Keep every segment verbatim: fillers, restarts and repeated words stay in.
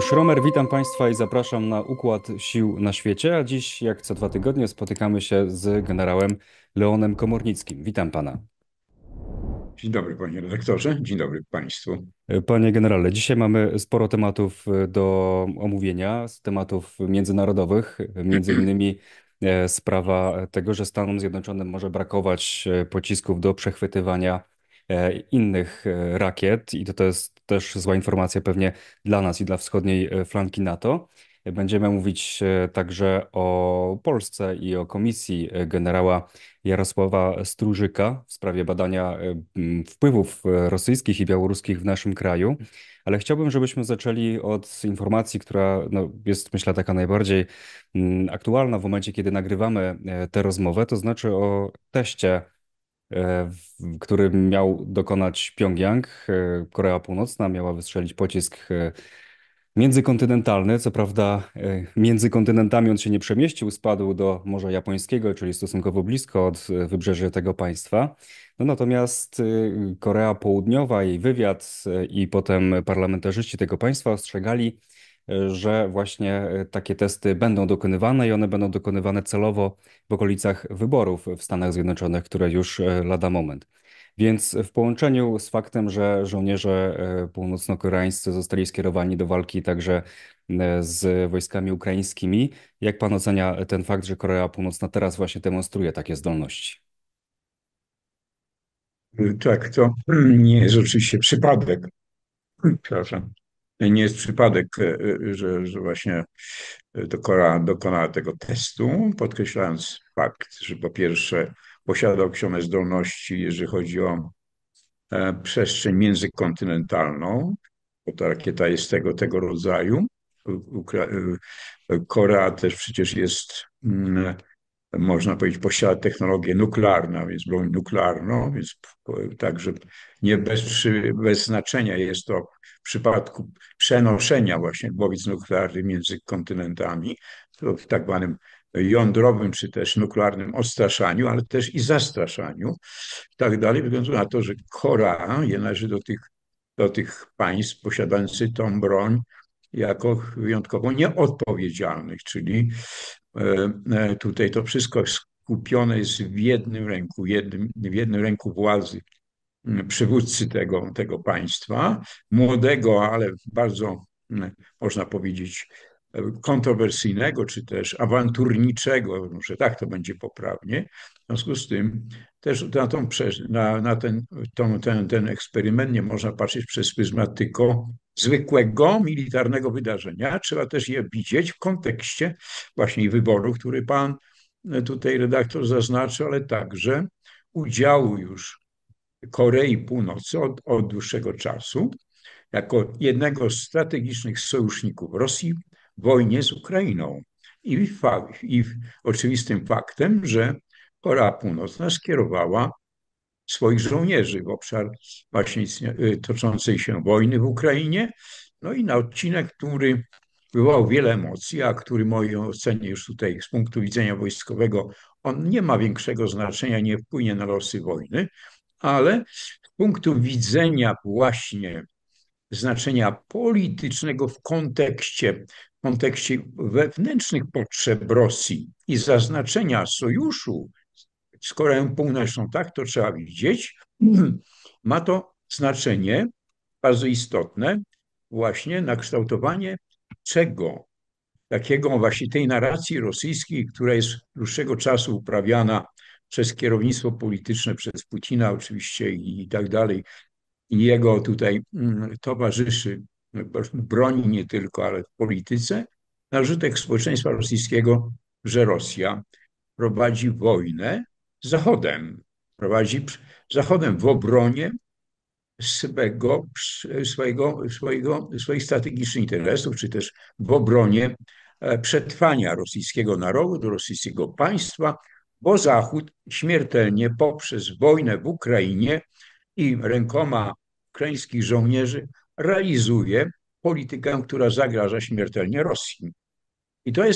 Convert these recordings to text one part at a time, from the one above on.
Dariusz Romer, witam Państwa i zapraszam na Układ Sił na Świecie, a dziś, jak co dwa tygodnie, spotykamy się z generałem Leonem Komornickim. Witam Pana. Dzień dobry, panie redaktorze. Dzień dobry państwu. Panie generale, dzisiaj mamy sporo tematów e, do omówienia, z tematów międzynarodowych, między innymi e, sprawa tego, że Stanom Zjednoczonym może brakować e, pocisków do przechwytywania e, innych e, rakiet i to, to jest też zła informacja pewnie dla nas i dla wschodniej e, flanki NATO. Będziemy mówić e, także o Polsce i o komisji e, generała Jarosława Strużyka w sprawie badania e, m, wpływów e, rosyjskich i białoruskich w naszym kraju. Ale chciałbym, żebyśmy zaczęli od informacji, która no, jest, myślę, taka najbardziej mm, aktualna w momencie, kiedy nagrywamy e, tę rozmowę, to znaczy o teście, e, w- który miał dokonać Pjongjang. E, Korea Północna miała wystrzelić pocisk e, międzykontynentalny. Co prawda, e, między kontynentami on się nie przemieścił, spadł do Morza Japońskiego, czyli stosunkowo blisko od e, wybrzeży tego państwa. No natomiast e, Korea Południowa, jej wywiad e, i potem parlamentarzyści tego państwa ostrzegali, e, że właśnie e, takie testy będą dokonywane i one będą dokonywane celowo w okolicach wyborów w Stanach Zjednoczonych, które już e, lada moment. Więc w połączeniu z faktem, że żołnierze e, północno-koreańscy zostali skierowani do walki także e, z wojskami ukraińskimi, jak pan ocenia ten fakt, że Korea Północna teraz właśnie demonstruje takie zdolności? Tak, to nie jest oczywiście przypadek, przepraszam, nie jest przypadek, e, e, że, że właśnie dokona, dokonała tego testu, podkreślając fakt, że po pierwsze posiada określone zdolności, jeżeli chodzi o e, przestrzeń międzykontynentalną, bo ta rakieta jest tego, tego rodzaju. Ukra- e, Korea też przecież jest mm, można powiedzieć, posiada technologię nuklearną, więc broń nuklearną, więc także nie bez, przy- bez znaczenia jest to w przypadku przenoszenia właśnie głowic nuklearnych między kontynentami, to w tak zwanym jądrowym czy też nuklearnym odstraszaniu, ale też i zastraszaniu i tak dalej, wygląda na to, że Korea je należy do tych, do tych państw posiadających tą broń jako wyjątkowo nieodpowiedzialnych, czyli e, e, tutaj to wszystko skupione jest w jednym ręku, jednym, w jednym ręku władzy m, przywódcy tego, tego państwa, młodego, ale bardzo, m, można powiedzieć, e, kontrowersyjnego, czy też awanturniczego, może tak to będzie poprawnie. W związku z tym też na, tą, prze- na, na ten, tą, ten, ten eksperyment nie można patrzeć przez pryzmat tylko zwykłego militarnego wydarzenia. Trzeba też je widzieć w kontekście właśnie wyborów, który pan e, tutaj redaktor zaznaczył, ale także udziału już Korei Północnej od, od dłuższego czasu jako jednego z strategicznych sojuszników Rosji w wojnie z Ukrainą. I, fa- i oczywistym faktem, że Korea Północna skierowała swoich żołnierzy w obszar właśnie y, toczącej się wojny w Ukrainie. No i na odcinek, który wywołał wiele emocji, a który w mojej ocenie już tutaj z punktu widzenia wojskowego on nie ma większego znaczenia, nie wpłynie na losy wojny, ale z punktu widzenia właśnie znaczenia politycznego w kontekście, w kontekście wewnętrznych potrzeb Rosji i zaznaczenia sojuszu z Koreą Północną, tak to trzeba widzieć, ma to znaczenie bardzo istotne właśnie na kształtowanie czego? Takiego właśnie tej narracji rosyjskiej, która jest dłuższego czasu uprawiana przez kierownictwo polityczne, przez Putina oczywiście i, i tak dalej, i jego tutaj mm, towarzyszy broni nie tylko, ale w polityce, na użytek społeczeństwa rosyjskiego, że Rosja prowadzi wojnę z Zachodem. Prowadzi Zachodem w obronie swego, swojego, swojego, swoich strategicznych interesów, czy też w obronie e, przetrwania rosyjskiego narodu, rosyjskiego państwa, bo Zachód śmiertelnie poprzez wojnę w Ukrainie i rękoma ukraińskich żołnierzy realizuje politykę, która zagraża śmiertelnie Rosji. I to jest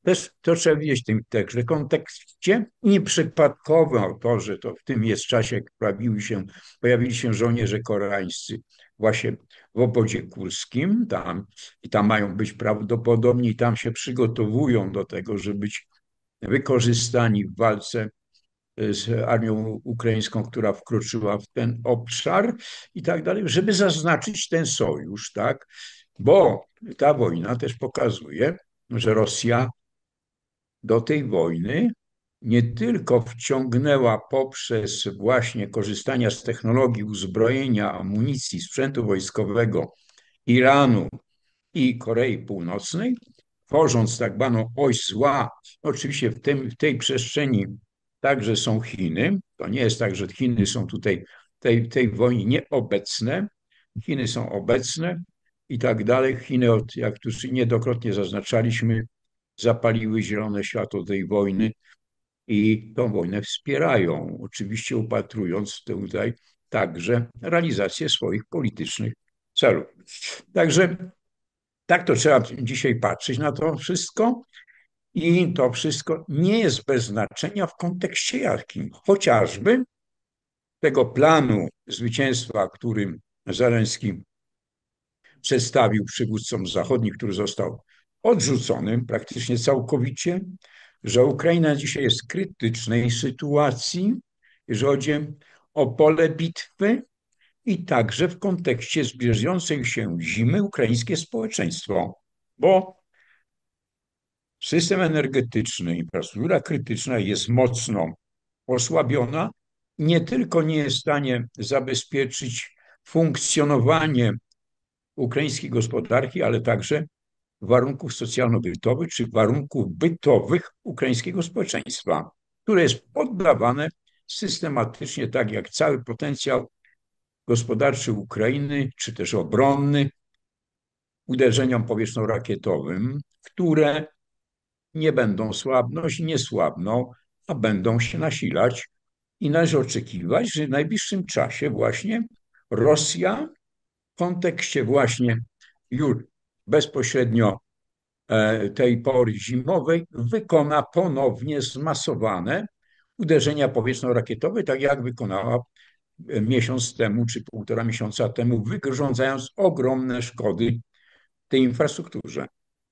też to trzeba widzieć w tym także kontekście. Nieprzypadkowo to, że to w tym jest czasie pojawiły się, pojawili się żołnierze koreańscy właśnie w obozie kurskim tam i tam mają być prawdopodobnie, tam się przygotowują do tego, żeby być wykorzystani w walce z armią ukraińską, która wkroczyła w ten obszar i tak dalej, żeby zaznaczyć ten sojusz, tak? Bo ta wojna też pokazuje, że Rosja do tej wojny nie tylko wciągnęła poprzez właśnie korzystania z technologii uzbrojenia, amunicji, sprzętu wojskowego Iranu i Korei Północnej, tworząc tak zwaną oś zła. Oczywiście w, tym, w tej przestrzeni także są Chiny. To nie jest tak, że Chiny są tutaj w tej, tej wojnie nieobecne. Chiny są obecne i tak dalej. Chiny, jak już niejednokrotnie zaznaczaliśmy, zapaliły zielone światło tej wojny i tą wojnę wspierają, oczywiście upatrując tutaj także realizację swoich politycznych celów. Także tak to trzeba dzisiaj patrzeć na to wszystko i to wszystko nie jest bez znaczenia w kontekście jakim? Chociażby tego planu zwycięstwa, którym Zełenski przedstawił przywódcom zachodnim, który został odrzucony praktycznie całkowicie, że Ukraina dzisiaj jest w krytycznej sytuacji, jeżeli chodzi o pole bitwy i także w kontekście zbliżającej się zimy ukraińskie społeczeństwo, bo system energetyczny, infrastruktura krytyczna jest mocno osłabiona, nie tylko nie jest w stanie zabezpieczyć funkcjonowanie ukraińskiej gospodarki, ale także warunków socjalno-bytowych czy warunków bytowych ukraińskiego społeczeństwa, które jest poddawane systematycznie, tak jak cały potencjał gospodarczy Ukrainy, czy też obronny, uderzeniom powietrzno-rakietowym, które nie będą słabnąć, nie słabną, a będą się nasilać i należy oczekiwać, że w najbliższym czasie właśnie Rosja w kontekście właśnie już bezpośrednio tej pory zimowej wykona ponownie zmasowane uderzenia powietrzno-rakietowe, tak jak wykonała miesiąc temu czy półtora miesiąca temu, wyrządzając ogromne szkody tej infrastrukturze.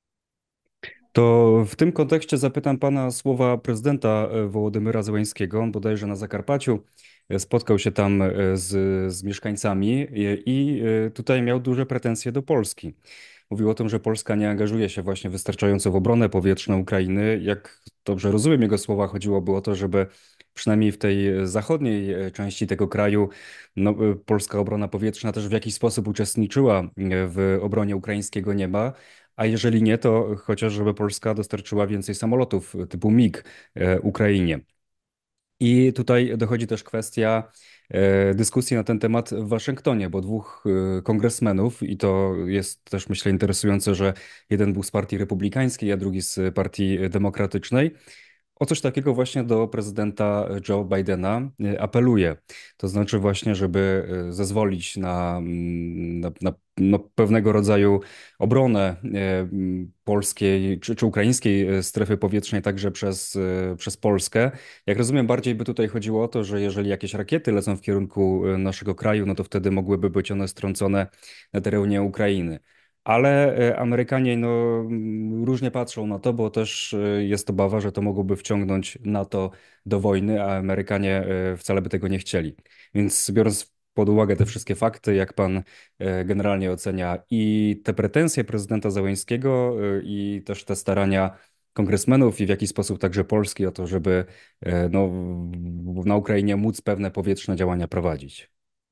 To w tym kontekście zapytam pana słowa prezydenta e, Wołodymyra Zełenskiego. On bodajże na Zakarpaciu e, spotkał się tam e, z, z mieszkańcami i, i e, tutaj miał duże pretensje do Polski. Mówił o tym, że Polska nie angażuje się właśnie wystarczająco w obronę powietrzną Ukrainy. Jak dobrze rozumiem jego słowa, chodziłoby o to, żeby przynajmniej w tej zachodniej e, części tego kraju no, e, polska obrona powietrzna też w jakiś sposób uczestniczyła e, w obronie ukraińskiego nieba. A jeżeli nie, to chociaż żeby Polska dostarczyła więcej samolotów typu mig e, Ukrainie. I tutaj dochodzi też kwestia e, dyskusji na ten temat w Waszyngtonie, bo dwóch e, kongresmenów, i to jest też myślę interesujące, że jeden był z partii republikańskiej, a drugi z partii demokratycznej, o coś takiego właśnie do prezydenta Joe Bidena e, apeluje. To znaczy właśnie, żeby e, zezwolić na, mm, na, na no, pewnego rodzaju obronę e, m, polskiej czy, czy ukraińskiej e, strefy powietrznej także przez, e, przez Polskę. Jak rozumiem, bardziej by tutaj chodziło o to, że jeżeli jakieś rakiety lecą w kierunku e, naszego kraju, no to wtedy mogłyby być one strącone na terenie Ukrainy. Ale e, Amerykanie no, mm, różnie patrzą na to, bo też e, jest obawa, że to mogłoby wciągnąć NATO do wojny, a Amerykanie e, wcale by tego nie chcieli. Więc biorąc pod uwagę te wszystkie fakty, jak pan e, generalnie ocenia i te pretensje prezydenta Zełenskiego, e, i też te starania kongresmenów i w jaki sposób także Polski o to, żeby e, no, w- na Ukrainie móc pewne powietrzne działania prowadzić.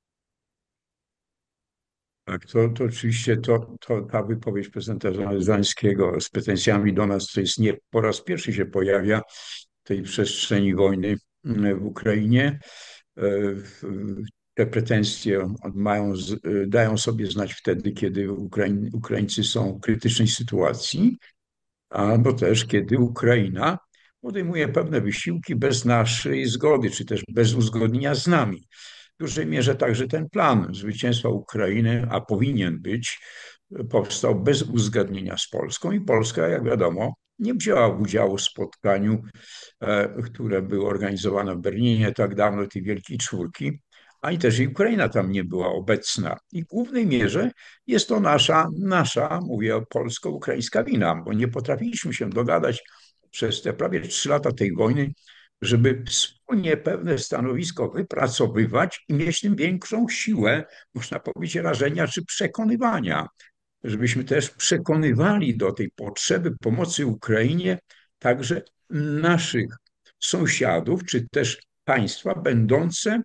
Tak, to, to oczywiście to, to ta wypowiedź prezydenta Zełenskiego z pretensjami do nas, to jest nie po raz pierwszy się pojawia w tej przestrzeni wojny mm, w Ukrainie. E, w- Te pretensje mają, z- dają sobie znać wtedy, kiedy Ukraiń, Ukraińcy są w krytycznej sytuacji, albo też kiedy Ukraina podejmuje pewne wysiłki bez naszej zgody, czy też bez uzgodnienia z nami. W dużej mierze także ten plan zwycięstwa Ukrainy, a powinien być, powstał bez uzgodnienia z Polską i Polska, jak wiadomo, nie wzięła udziału w spotkaniu, e, które było organizowane w Berlinie tak dawno, tej Wielkiej Czwórki, ani też i Ukraina tam nie była obecna. I w głównej mierze jest to nasza, nasza, mówię, polsko-ukraińska wina, bo nie potrafiliśmy się dogadać przez te prawie trzy lata tej wojny, żeby wspólnie pewne stanowisko wypracowywać i mieć tym większą siłę, można powiedzieć, rażenia czy przekonywania, żebyśmy też przekonywali do tej potrzeby pomocy Ukrainie także naszych sąsiadów, czy też państwa będące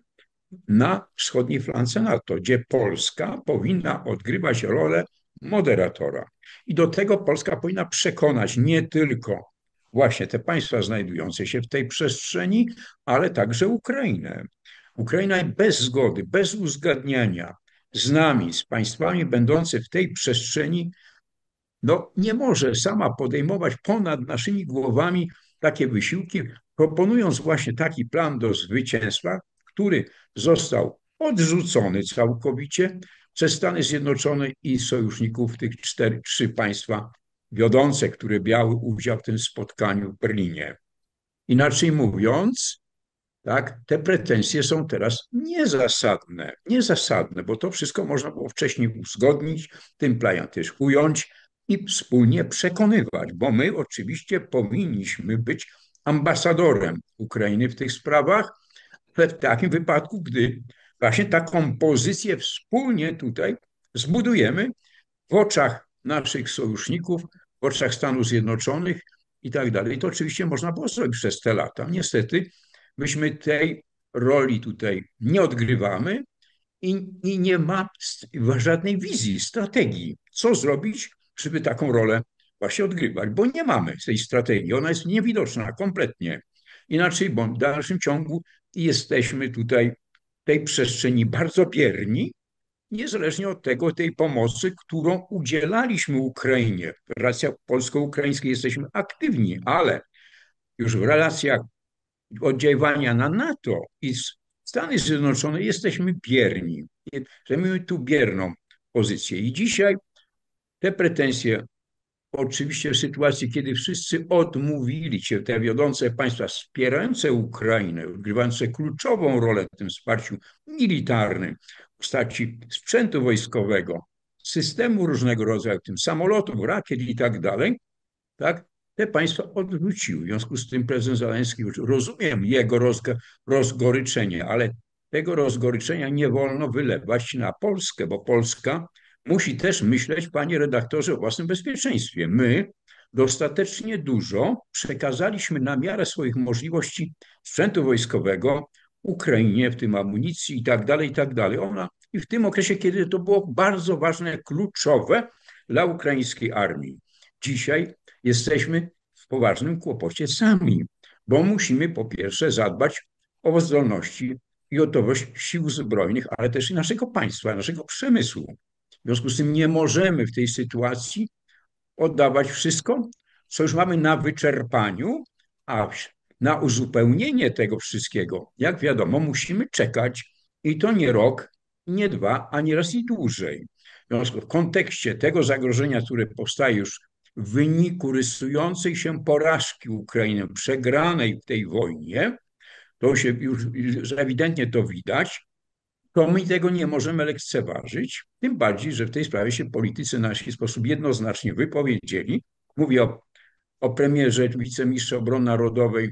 na wschodniej flance NATO, gdzie Polska powinna odgrywać rolę moderatora. I do tego Polska powinna przekonać nie tylko właśnie te państwa znajdujące się w tej przestrzeni, ale także Ukrainę. Ukraina bez zgody, bez uzgadniania z nami, z państwami będącymi w tej przestrzeni, no, nie może sama podejmować ponad naszymi głowami takie wysiłki, proponując właśnie taki plan do zwycięstwa, który został odrzucony całkowicie przez Stany Zjednoczone i sojuszników tych cztery, trzy państwa wiodące, które brały udział w tym spotkaniu w Berlinie. Inaczej mówiąc, tak, te pretensje są teraz niezasadne, niezasadne, bo to wszystko można było wcześniej uzgodnić, tym planie też ująć i wspólnie przekonywać, bo my oczywiście powinniśmy być ambasadorem Ukrainy w tych sprawach, w takim wypadku, gdy właśnie taką pozycję wspólnie tutaj zbudujemy w oczach naszych sojuszników, w oczach Stanów Zjednoczonych i tak dalej. To oczywiście można było zrobić przez te lata. Niestety myśmy tej roli tutaj nie odgrywamy i, i nie ma żadnej wizji, strategii, co zrobić, żeby taką rolę właśnie odgrywać, bo nie mamy tej strategii. Ona jest niewidoczna kompletnie. Inaczej, bo w dalszym ciągu jesteśmy tutaj w tej przestrzeni bardzo bierni, niezależnie od tego, tej pomocy, którą udzielaliśmy Ukrainie. W relacjach polsko-ukraińskich jesteśmy aktywni, ale już w relacjach oddziaływania na NATO i Stany Zjednoczone jesteśmy bierni. Zajmujemy tu bierną pozycję. I dzisiaj te pretensje, oczywiście w sytuacji, kiedy wszyscy odmówili się, te wiodące państwa wspierające Ukrainę, odgrywające kluczową rolę w tym wsparciu militarnym, w postaci sprzętu wojskowego, systemu różnego rodzaju, w tym samolotów, rakiet i tak dalej, tak, te państwa odwróciły. W związku z tym prezydent Zeleński, już rozumiem jego rozg rozgoryczenie, ale tego rozgoryczenia nie wolno wylewać na Polskę, bo Polska musi też myśleć, panie redaktorze, o własnym bezpieczeństwie. My dostatecznie dużo przekazaliśmy na miarę swoich możliwości sprzętu wojskowego Ukrainie, w tym amunicji i tak dalej, i tak dalej. Ona i w tym okresie, kiedy to było bardzo ważne, kluczowe dla ukraińskiej armii. Dzisiaj jesteśmy w poważnym kłopocie sami, bo musimy po pierwsze zadbać o zdolności i gotowość sił zbrojnych, ale też i naszego państwa, naszego przemysłu. W związku z tym nie możemy w tej sytuacji oddawać wszystko, co już mamy na wyczerpaniu, a na uzupełnienie tego wszystkiego, jak wiadomo, musimy czekać i to nie rok, nie dwa, ani raz i dłużej. W związku w kontekście tego zagrożenia, które powstaje już w wyniku rysującej się porażki Ukrainy, przegranej w tej wojnie, to się już ewidentnie to widać, to my tego nie możemy lekceważyć, tym bardziej, że w tej sprawie się politycy nasi w sposób jednoznacznie wypowiedzieli. Mówię o, o premierze, wiceministrze obrony narodowej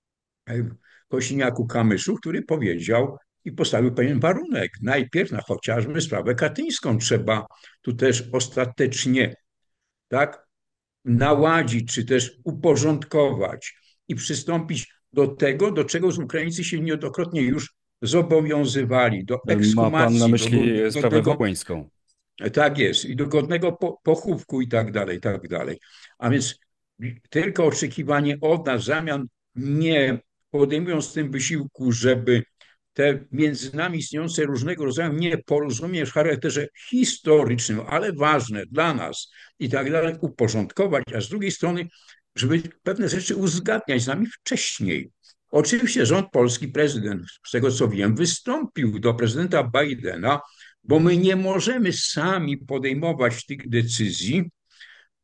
Kosiniaku-Kamyszu, który powiedział i postawił pewien warunek. Najpierw na chociażby sprawę katyńską trzeba tu też ostatecznie, tak, naładzić, czy też uporządkować i przystąpić do tego, do czego Ukraińcy się niejednokrotnie już zobowiązywali, do Ma pan na ekshumacji, do myśli sprawę godnego, wołyńską? tak jest, i do godnego po, pochówku i tak dalej, i tak dalej. A więc tylko oczekiwanie od nas zamian, nie podejmując tym wysiłku, żeby te między nami istniejące różnego rodzaju nieporozumienia w charakterze historycznym, ale ważne dla nas i tak dalej, uporządkować, a z drugiej strony, żeby pewne rzeczy uzgadniać z nami wcześniej. Oczywiście rząd polski, prezydent, z tego co wiem, wystąpił do prezydenta Bidena, bo my nie możemy sami podejmować tych decyzji,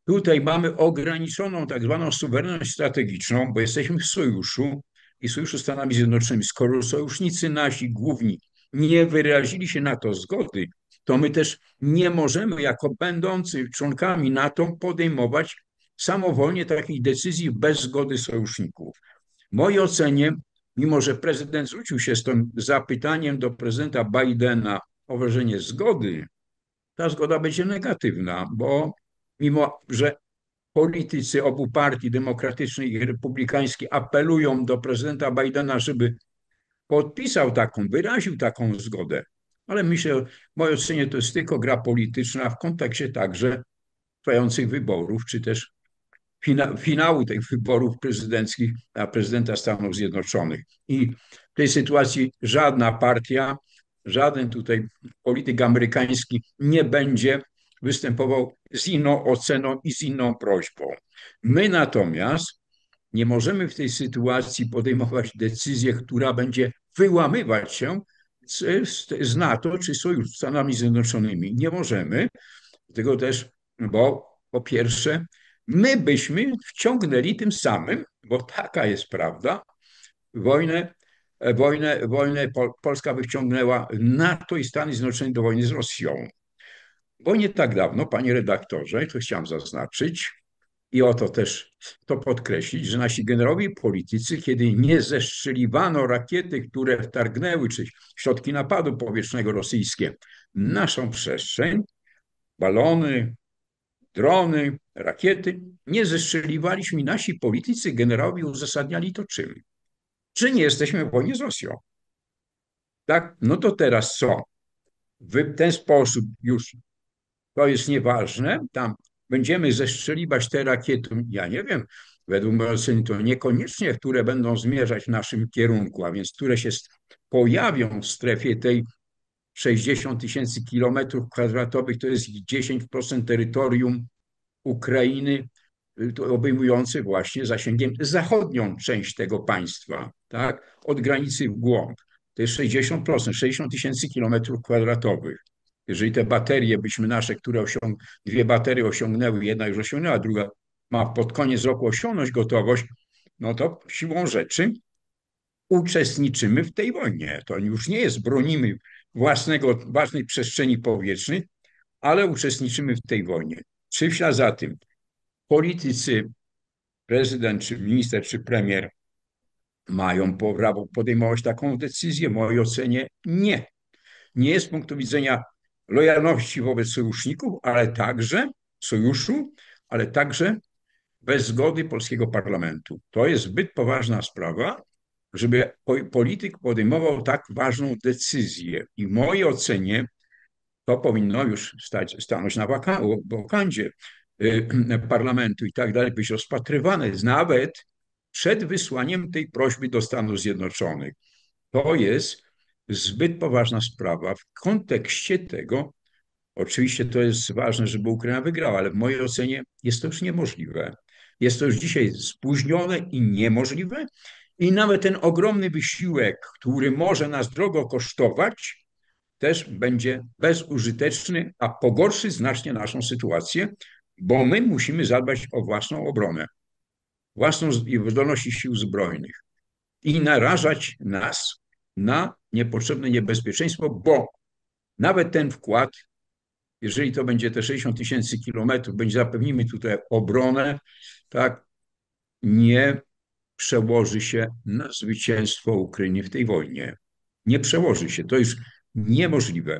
Tutaj mamy ograniczoną tak zwaną suwerenność strategiczną, bo jesteśmy w sojuszu i sojuszu z Stanami Zjednoczonymi. Skoro sojusznicy nasi główni nie wyrazili się na to zgody, to my też nie możemy, jako będący członkami NATO, podejmować samowolnie takich decyzji bez zgody sojuszników. W mojej ocenie, mimo że prezydent zwrócił się z tym zapytaniem do prezydenta Bidena o wyrażenie zgody, ta zgoda będzie negatywna, bo mimo że politycy obu partii, demokratycznej i republikańskiej, apelują do prezydenta Bidena, żeby podpisał taką, wyraził taką zgodę. Ale myślę, w mojej ocenie to jest tylko gra polityczna w kontekście także trwających wyborów, czy też fina, finału tych wyborów prezydenckich na prezydenta Stanów Zjednoczonych. I w tej sytuacji żadna partia, żaden tutaj polityk amerykański nie będzie występował z inną oceną i z inną prośbą. My natomiast nie możemy w tej sytuacji podejmować decyzji, która będzie wyłamywać się z, z NATO czy sojuszu z Stanami Zjednoczonymi. Nie możemy, dlatego też, bo po pierwsze, my byśmy wciągnęli tym samym, bo taka jest prawda, wojnę, wojnę, wojnę Polska by wciągnęła NATO i Stany Zjednoczone do wojny z Rosją. Bo nie tak dawno, panie redaktorze, to chciałem zaznaczyć i oto też to podkreślić, że nasi generałowie i politycy, kiedy nie zestrzeliwano rakiety, które wtargnęły, czy środki napadu powietrznego rosyjskie, naszą przestrzeń, balony, drony, rakiety, nie zestrzeliwaliśmy. Nasi politycy, generałowie uzasadniali to czym? Że nie jesteśmy w wojnie z Rosją. Tak? No to teraz co? W ten sposób już to jest nieważne, tam będziemy zestrzeliwać te rakiety, ja nie wiem, według mojej oceny to niekoniecznie, które będą zmierzać w naszym kierunku, a więc które się pojawią w strefie tej sześćdziesiąt tysięcy kilometrów kwadratowych, to jest dziesięć procent terytorium Ukrainy, obejmujący właśnie zasięgiem zachodnią część tego państwa, tak, od granicy w głąb. To jest sześćdziesiąt procent, sześćdziesiąt tysięcy kilometrów kwadratowych. Jeżeli te baterie byśmy nasze, które osiąg... dwie baterie osiągnęły, jedna już osiągnęła, druga ma pod koniec roku osiągnąć gotowość, no to siłą rzeczy uczestniczymy w tej wojnie. To już nie jest bronimy własnego, własnej przestrzeni powietrznej, ale uczestniczymy w tej wojnie. Czy w ślad za tym politycy, prezydent, czy minister, czy premier mają prawo podejmować taką decyzję? W mojej ocenie nie. Nie z punktu widzenia lojalności wobec sojuszników, ale także sojuszu, ale także bez zgody polskiego parlamentu. To jest zbyt poważna sprawa, żeby polityk podejmował tak ważną decyzję. I w mojej ocenie to powinno już stać, stanąć na wokandzie parlamentu i tak dalej, być rozpatrywane nawet przed wysłaniem tej prośby do Stanów Zjednoczonych. To jest zbyt poważna sprawa w kontekście tego, oczywiście to jest ważne, żeby Ukraina wygrała, ale w mojej ocenie jest to już niemożliwe. Jest to już dzisiaj spóźnione i niemożliwe i nawet ten ogromny wysiłek, który może nas drogo kosztować, też będzie bezużyteczny, a pogorszy znacznie naszą sytuację, bo my musimy zadbać o własną obronę, własną zdolność sił zbrojnych i narażać nas na niepotrzebne niebezpieczeństwo, bo nawet ten wkład, jeżeli to będzie te sześćdziesiąt tysięcy kilometrów, będzie zapewnimy tutaj obronę, tak, nie przełoży się na zwycięstwo Ukrainy w tej wojnie. Nie przełoży się, to jest niemożliwe.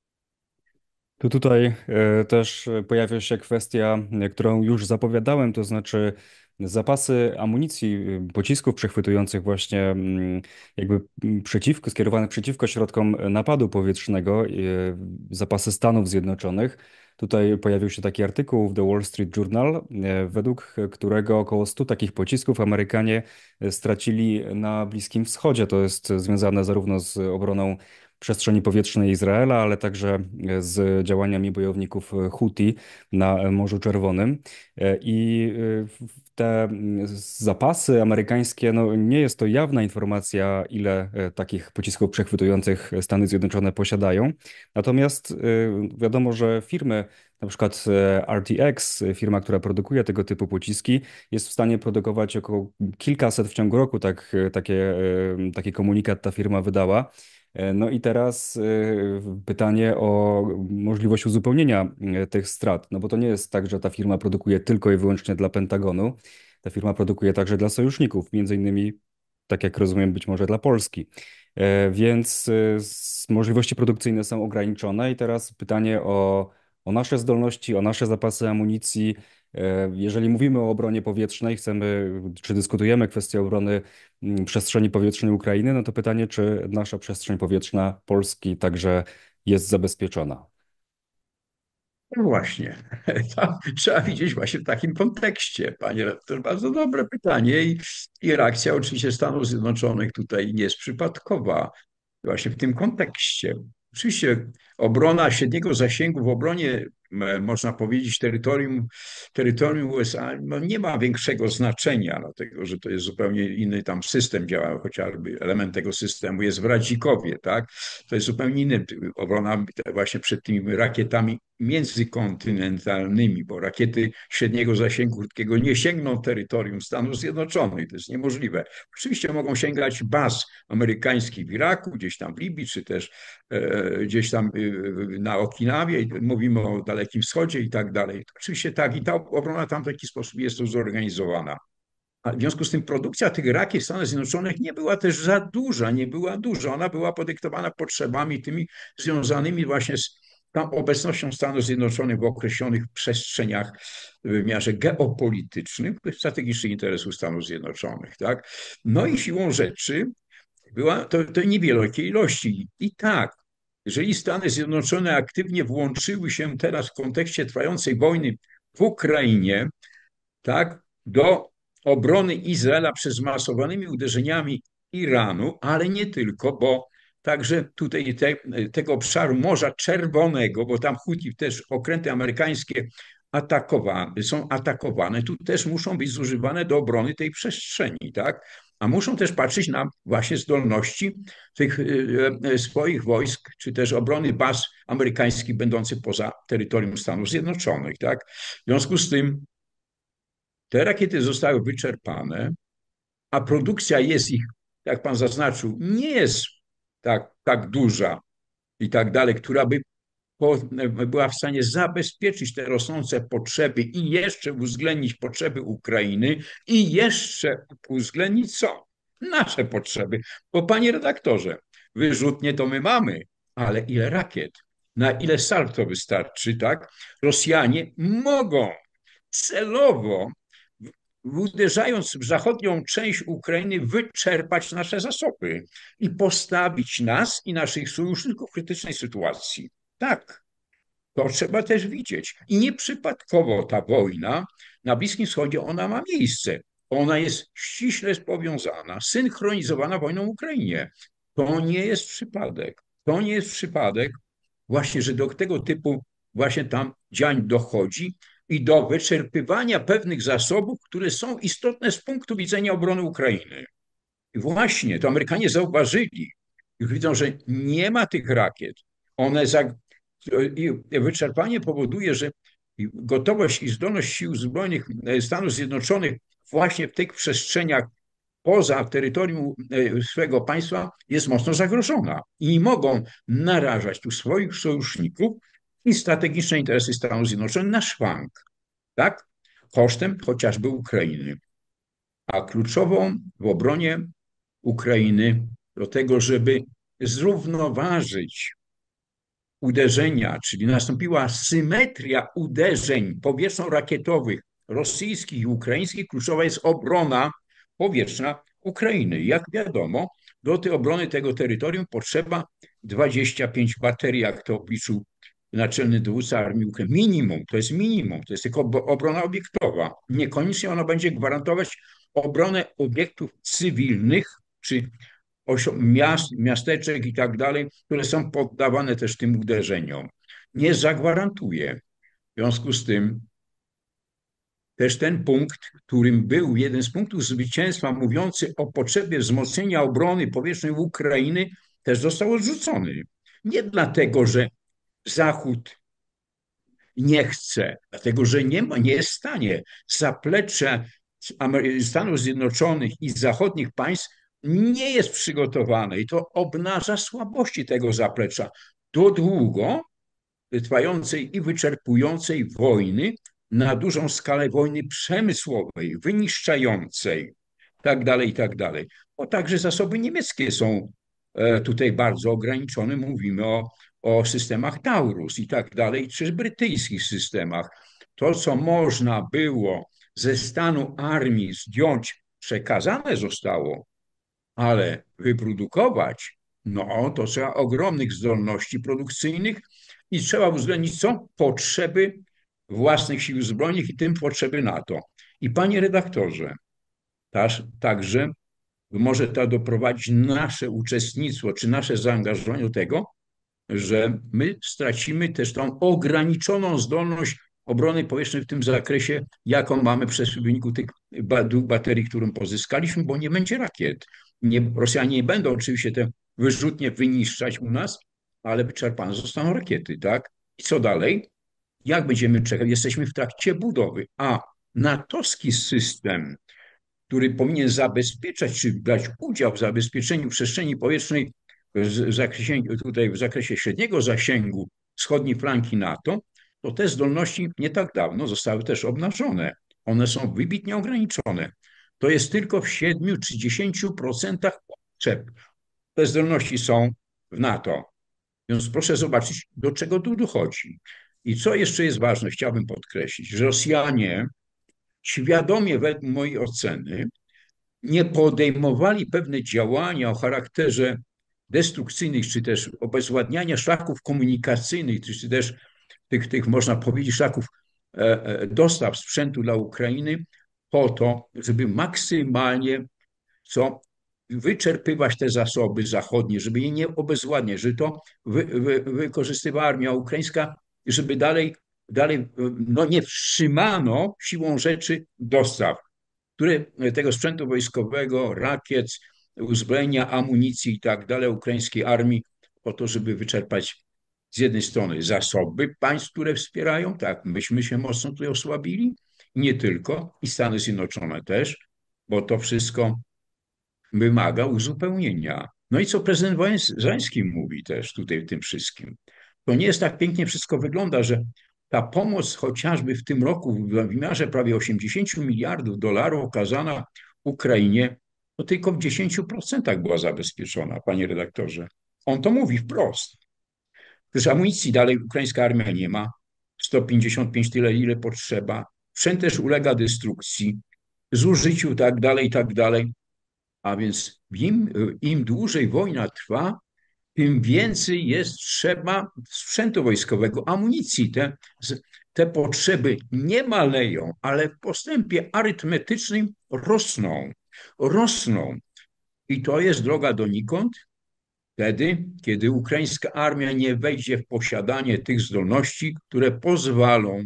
Tu tutaj e, też pojawia się kwestia, e, którą już zapowiadałem, to znaczy zapasy amunicji, e, pocisków przechwytujących właśnie mm, jakby mm, przeciwko, skierowanych przeciwko środkom napadu powietrznego, e, zapasy Stanów Zjednoczonych. Tutaj pojawił się taki artykuł w The Wall Street Journal, e, według którego około stu takich pocisków Amerykanie stracili na Bliskim Wschodzie. To jest związane zarówno z obroną przestrzeni powietrznej Izraela, ale także z działaniami bojowników Huti na Morzu Czerwonym. I te zapasy amerykańskie, no nie jest to jawna informacja, ile takich pocisków przechwytujących Stany Zjednoczone posiadają. Natomiast wiadomo, że firmy, na przykład R T X, firma, która produkuje tego typu pociski, jest w stanie produkować około kilkaset w ciągu roku, tak, takie, taki komunikat ta firma wydała. No i teraz pytanie o możliwość uzupełnienia tych strat, no bo to nie jest tak, że ta firma produkuje tylko i wyłącznie dla Pentagonu. Ta firma produkuje także dla sojuszników, między innymi, tak jak rozumiem, być może dla Polski. E, Więc e, s- możliwości produkcyjne są ograniczone i teraz pytanie o, o nasze zdolności, o nasze zapasy amunicji. E, Jeżeli mówimy o obronie powietrznej, chcemy, czy dyskutujemy kwestię obrony mm, przestrzeni powietrznej Ukrainy, no to pytanie, czy nasza przestrzeń powietrzna Polski także jest zabezpieczona. No właśnie, to trzeba widzieć właśnie w takim kontekście, panie redaktor. Bardzo dobre pytanie i, i reakcja oczywiście Stanów Zjednoczonych tutaj nie jest przypadkowa. Właśnie w tym kontekście. Oczywiście obrona średniego zasięgu w obronie, m, można powiedzieć, terytorium, terytorium U S A no nie ma większego znaczenia, dlatego że to jest zupełnie inny tam system działa, chociażby element tego systemu jest w Radzikowie, tak? To jest zupełnie inny obrona właśnie przed tymi rakietami międzykontynentalnymi, bo rakiety średniego zasięgu krótkiego nie sięgną terytorium Stanów Zjednoczonych, to jest niemożliwe. Oczywiście mogą sięgać baz amerykańskich w Iraku, gdzieś tam w Libii, czy też e, gdzieś tam e, na Okinawie, mówimy o Dalekim Wschodzie i tak dalej. Oczywiście tak, i ta obrona tam w taki sposób jest to zorganizowana. A w związku z tym produkcja tych rakiet w Stanach Zjednoczonych nie była też za duża, nie była duża. Ona była podyktowana potrzebami tymi związanymi właśnie z tą obecnością Stanów Zjednoczonych w określonych przestrzeniach w wymiarze geopolitycznym, strategicznych interesów Stanów Zjednoczonych, tak? No i siłą rzeczy była to, to niewielkie ilości. I tak, jeżeli Stany Zjednoczone aktywnie włączyły się teraz w kontekście trwającej wojny w Ukrainie, tak, do obrony Izraela przed zmasowanymi uderzeniami Iranu, ale nie tylko, bo także tutaj te, tego obszaru Morza Czerwonego, bo tam Huti też okręty amerykańskie atakowane, są atakowane, tu też muszą być zużywane do obrony tej przestrzeni, tak? A muszą też patrzeć na właśnie zdolności tych e, swoich wojsk, czy też obrony baz amerykańskich będących poza terytorium Stanów Zjednoczonych, tak? W związku z tym te rakiety zostały wyczerpane, a produkcja jest ich, jak pan zaznaczył, nie jest tak, tak duża i tak dalej, która by po, była w stanie zabezpieczyć te rosnące potrzeby i jeszcze uwzględnić potrzeby Ukrainy i jeszcze uwzględnić co? Nasze potrzeby. Bo panie redaktorze, wyrzutnie to my mamy, ale ile rakiet? Na ile salw to wystarczy, tak? Rosjanie mogą celowo uderzając w zachodnią część Ukrainy, wyczerpać nasze zasoby i postawić nas i naszych sojuszników w krytycznej sytuacji. Tak, to trzeba też widzieć. I nieprzypadkowo ta wojna na Bliskim Wschodzie, ona ma miejsce. Ona jest ściśle powiązana, synchronizowana wojną w Ukrainie. To nie jest przypadek. To nie jest przypadek właśnie, że do tego typu właśnie tam działań dochodzi i do wyczerpywania pewnych zasobów, które są istotne z punktu widzenia obrony Ukrainy. I właśnie to Amerykanie zauważyli, już widzą, że nie ma tych rakiet. One za, i wyczerpanie powoduje, że gotowość i zdolność sił zbrojnych Stanów Zjednoczonych właśnie w tych przestrzeniach poza terytorium swojego państwa jest mocno zagrożona i nie mogą narażać tu swoich sojuszników i strategiczne interesy Stanów Zjednoczonych na szwank, tak? Kosztem chociażby Ukrainy. A kluczową w obronie Ukrainy do tego, żeby zrównoważyć uderzenia, czyli nastąpiła symetria uderzeń powietrzno-rakietowych rosyjskich i ukraińskich, kluczowa jest obrona powietrzna Ukrainy. Jak wiadomo, do tej obrony tego terytorium potrzeba dwadzieścia pięć baterii, jak to obliczył naczelny dowódca armii Ukrainy. Minimum, to jest minimum, to jest tylko obrona obiektowa. Niekoniecznie ona będzie gwarantować obronę obiektów cywilnych czy miast, miasteczek i tak dalej, które są poddawane też tym uderzeniom. Nie zagwarantuje. W związku z tym też ten punkt, którym był jeden z punktów zwycięstwa, mówiący o potrzebie wzmocnienia obrony powietrznej Ukrainy, też został odrzucony. Nie dlatego, że Zachód nie chce, dlatego że nie, ma, nie jest w stanie. Zaplecze Stanów Zjednoczonych i zachodnich państw nie jest przygotowane i to obnaża słabości tego zaplecza. To długo trwającej i wyczerpującej wojny na dużą skalę wojny przemysłowej, wyniszczającej, tak dalej, i tak dalej. Bo także zasoby niemieckie są e, tutaj bardzo ograniczone. Mówimy o, o systemach Taurus i tak dalej, czy brytyjskich systemach. To, co można było ze stanu armii zdjąć, przekazane zostało, ale wyprodukować, no to trzeba ogromnych zdolności produkcyjnych i trzeba uwzględnić co? Potrzeby własnych sił zbrojnych i tym potrzeby NATO. I panie redaktorze, też, także może to doprowadzić nasze uczestnictwo czy nasze zaangażowanie do tego, że my stracimy też tą ograniczoną zdolność obrony powietrznej w tym zakresie, jaką mamy przez w wyniku tych baterii, którą pozyskaliśmy, bo nie będzie rakiet. Nie, Rosjanie nie będą oczywiście te wyrzutnie wyniszczać u nas, ale wyczerpane zostaną rakiety, tak? I co dalej? Jak będziemy czekać? Jesteśmy w trakcie budowy, a natowski system, który powinien zabezpieczać, czy dać udział w zabezpieczeniu przestrzeni powietrznej w zakresie, tutaj w zakresie średniego zasięgu wschodniej flanki NATO, to te zdolności nie tak dawno zostały też obnażone. One są wybitnie ograniczone. To jest tylko w siedmiu czy dziesięciu procentach potrzeb. Te zdolności są w NATO. Więc proszę zobaczyć, do czego tu dochodzi. I co jeszcze jest ważne, chciałbym podkreślić, że Rosjanie świadomie, według mojej oceny, nie podejmowali pewne działania o charakterze destrukcyjnych, czy też obezwładniania szlaków komunikacyjnych, czy też tych, tych można powiedzieć, szlaków e, e, dostaw sprzętu dla Ukrainy, po to, żeby maksymalnie co wyczerpywać te zasoby zachodnie, żeby je nie obezwładniać, żeby to wy, wy, wykorzystywała armia ukraińska, żeby dalej, dalej no nie wstrzymano siłą rzeczy dostaw które, tego sprzętu wojskowego, rakiet, uzbrojenia, amunicji i tak dalej ukraińskiej armii, po to, żeby wyczerpać z jednej strony zasoby państw, które wspierają, tak, myśmy się mocno tutaj osłabili, nie tylko, i Stany Zjednoczone też, bo to wszystko wymaga uzupełnienia. No i co prezydent Zełenski mówi też tutaj w tym wszystkim. To nie jest tak pięknie wszystko wygląda, że ta pomoc chociażby w tym roku w wymiarze prawie osiemdziesiąt miliardów dolarów okazana Ukrainie, to tylko w dziesięciu procentach była zabezpieczona, panie redaktorze. On to mówi wprost. Przecież amunicji dalej ukraińska armia nie ma, sto pięćdziesiąt pięć tyle, ile potrzeba. Sprzęt też ulega destrukcji, zużyciu, tak dalej, i tak dalej. A więc im, im dłużej wojna trwa, tym więcej jest trzeba sprzętu wojskowego, amunicji. Te, te potrzeby nie maleją, ale w postępie arytmetycznym rosną. Rosną. I to jest droga donikąd. Wtedy, kiedy ukraińska armia nie wejdzie w posiadanie tych zdolności, które pozwolą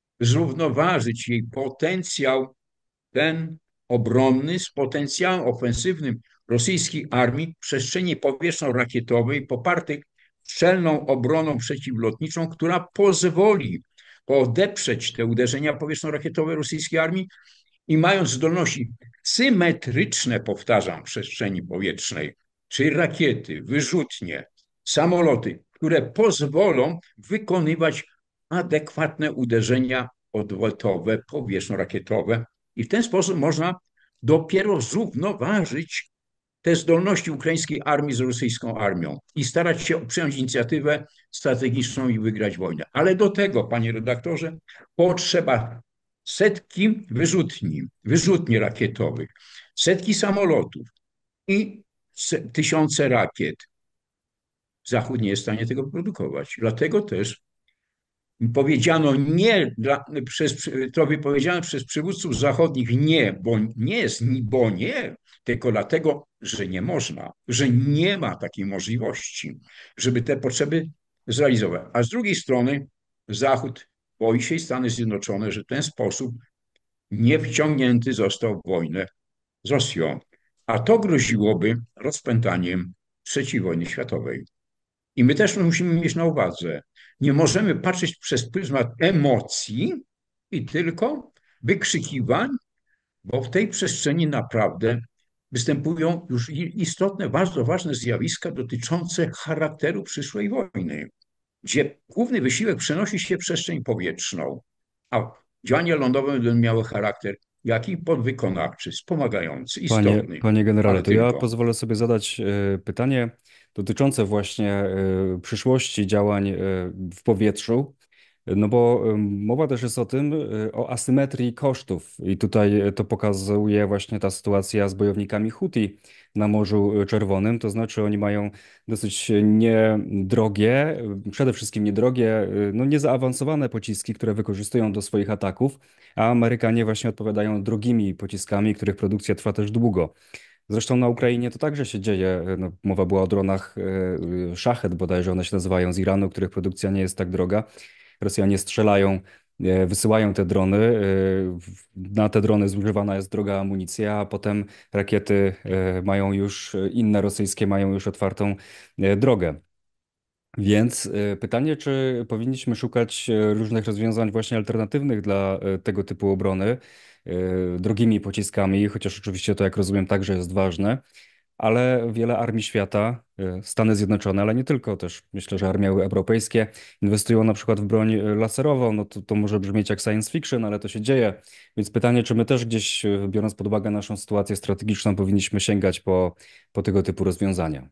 zrównoważyć jej potencjał, ten obronny z potencjałem ofensywnym rosyjskiej armii w przestrzeni powietrzno-rakietowej popartej szczelną obroną przeciwlotniczą, która pozwoli odeprzeć te uderzenia powietrzno-rakietowe rosyjskiej armii i mając zdolności symetryczne, powtarzam, w przestrzeni powietrznej, czyli rakiety, wyrzutnie, samoloty, które pozwolą wykonywać adekwatne uderzenia odlotowe, powietrzno-rakietowe. I w ten sposób można dopiero zrównoważyć te zdolności ukraińskiej armii z rosyjską armią i starać się przejąć inicjatywę strategiczną i wygrać wojnę. Ale do tego, panie redaktorze, potrzeba setki wyrzutni, wyrzutni rakietowych, setki samolotów i tysiące rakiet. Zachód nie jest w stanie tego produkować. Dlatego też powiedziano nie, dla, przez, to wypowiedziano przez przywódców zachodnich nie, bo nie jest, bo nie, tylko dlatego, że nie można, że nie ma takiej możliwości, żeby te potrzeby zrealizować. A z drugiej strony Zachód boi się i Stany Zjednoczone, że w ten sposób nie wciągnięty został w wojnę z Rosją, a to groziłoby rozpętaniem trzeciej wojny światowej. I my też musimy mieć na uwadze, nie możemy patrzeć przez pryzmat emocji i tylko wykrzykiwań, bo w tej przestrzeni naprawdę występują już istotne, bardzo ważne zjawiska dotyczące charakteru przyszłej wojny, gdzie główny wysiłek przenosi się w przestrzeń powietrzną, a działania lądowe będą miały charakter jaki podwykonawczy, wspomagający, Panie, istotny, panie generale, ale to ja tylko. pozwolę sobie zadać e, pytanie dotyczące właśnie e, przyszłości działań e, w powietrzu. No bo e, mowa też jest o tym, e, o asymetrii kosztów. I tutaj e, to pokazuje właśnie ta sytuacja z bojownikami Huti na Morzu Czerwonym. To znaczy oni mają dosyć niedrogie, e, przede wszystkim niedrogie, e, no niezaawansowane pociski, które wykorzystują do swoich ataków, a Amerykanie właśnie odpowiadają drogimi pociskami, których produkcja trwa też długo. Zresztą na Ukrainie to także się dzieje. No, mowa była o dronach e, Szachet bodajże one się nazywają z Iranu, których produkcja nie jest tak droga. Rosjanie strzelają, e, wysyłają te drony. e, w- Na te drony zużywana jest droga amunicja, a potem rakiety e, mają już, e, inne rosyjskie mają już otwartą e, drogę. Więc e, pytanie, czy powinniśmy szukać e, różnych rozwiązań właśnie alternatywnych dla e, tego typu obrony, e, drogimi pociskami, chociaż oczywiście to, jak rozumiem, także jest ważne, ale wiele armii świata, e, Stany Zjednoczone, ale nie tylko, też myślę, że armie europejskie inwestują na przykład w broń e, laserową. No to, to może brzmieć jak science fiction, ale to się dzieje. Więc pytanie, czy my też gdzieś, e, biorąc pod uwagę naszą sytuację strategiczną, powinniśmy sięgać po, po tego typu rozwiązania.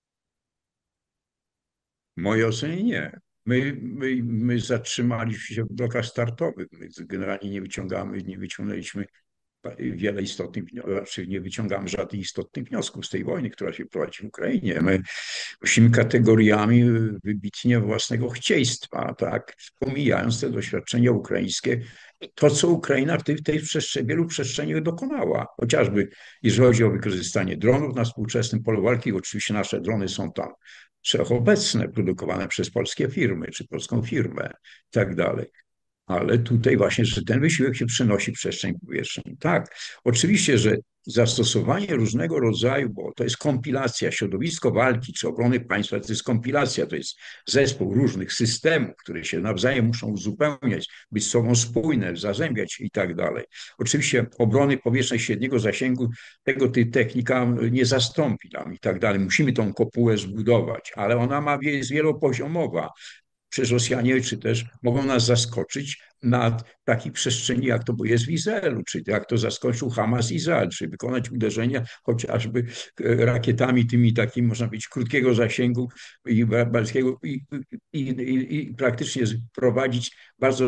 W mojej ocenie nie. My, my, my zatrzymaliśmy się w blokach startowych. My generalnie nie wyciągamy, nie wyciągnęliśmy wiele istotnych, znaczy nie wyciągamy żadnych istotnych wniosków z tej wojny, która się prowadzi w Ukrainie. My musimy kategoriami wybitnie własnego chcieństwa, tak, pomijając te doświadczenia ukraińskie, to, co Ukraina w tej, tej przestrzeni, wielu przestrzeniach dokonała. Chociażby jeżeli chodzi o wykorzystanie dronów na współczesnym polu walki, oczywiście nasze drony są tam wszechobecne, produkowane przez polskie firmy, czy polską firmę i tak dalej. Ale tutaj właśnie, że ten wysiłek się przenosi w przestrzeń powietrzną. Tak, oczywiście, że zastosowanie różnego rodzaju, bo to jest kompilacja, środowisko walki czy obrony państwa, to jest kompilacja, to jest zespół różnych systemów, które się nawzajem muszą uzupełniać, być z sobą spójne, zazębiać i tak dalej. Oczywiście obrony powietrznej średniego zasięgu tego ty technika nie zastąpi nam i tak dalej. Musimy tą kopułę zbudować, ale ona ma, jest wielopoziomowa. Przecież Rosjanie czy też mogą nas zaskoczyć na takiej przestrzeni, jak to jest w Izraelu, czy jak to zaskoczył Hamas Izrael, czy wykonać uderzenia chociażby e, rakietami tymi takimi, można powiedzieć, krótkiego zasięgu i, balskiego, i, i, i, i praktycznie prowadzić bardzo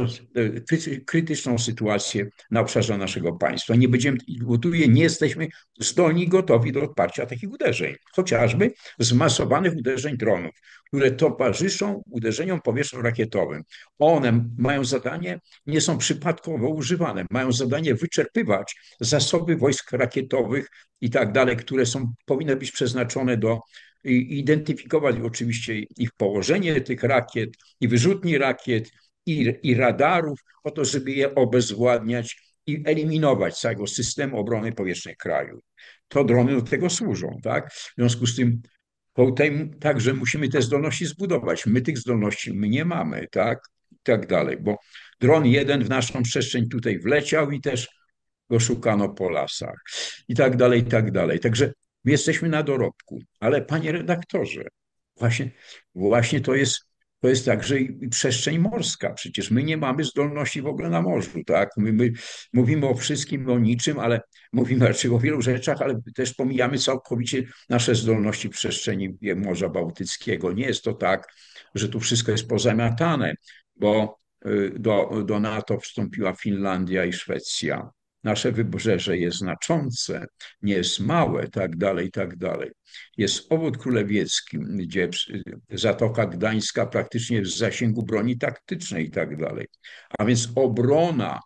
e, krytyczną sytuację na obszarze naszego państwa. Nie będziemy, gotuję, nie jesteśmy zdolni, gotowi do odparcia takich uderzeń, chociażby zmasowanych uderzeń dronów, które towarzyszą uderzeniom powietrzno-rakietowym. One mają zadanie, nie są przypadkowo używane, mają zadanie wyczerpywać zasoby wojsk rakietowych i tak dalej, które są, powinny być przeznaczone do i identyfikować oczywiście ich położenie tych rakiet i wyrzutni rakiet i, i radarów po to, żeby je obezwładniać i eliminować z całego systemu obrony powietrznej kraju. To drony do tego służą, tak? W związku z tym Potem także musimy te zdolności zbudować. My tych zdolności my nie mamy, tak? I tak dalej, bo dron jeden w naszą przestrzeń tutaj wleciał i też go szukano po lasach i tak dalej, i tak dalej. Także my jesteśmy na dorobku, ale panie redaktorze, właśnie, właśnie to jest, to jest także i przestrzeń morska. Przecież my nie mamy zdolności w ogóle na morzu, tak? My, my mówimy o wszystkim, o niczym, ale mówimy raczej o wielu rzeczach, ale też pomijamy całkowicie nasze zdolności w przestrzeni Morza Bałtyckiego. Nie jest to tak, że tu wszystko jest pozamiatane, bo y, do, do NATO wstąpiła Finlandia i Szwecja. nasze wybrzeże jest znaczące, nie jest małe, tak dalej, tak dalej. Jest obwód królewiecki, gdzie Zatoka Gdańska praktycznie jest w zasięgu broni taktycznej i tak dalej. A więc obrona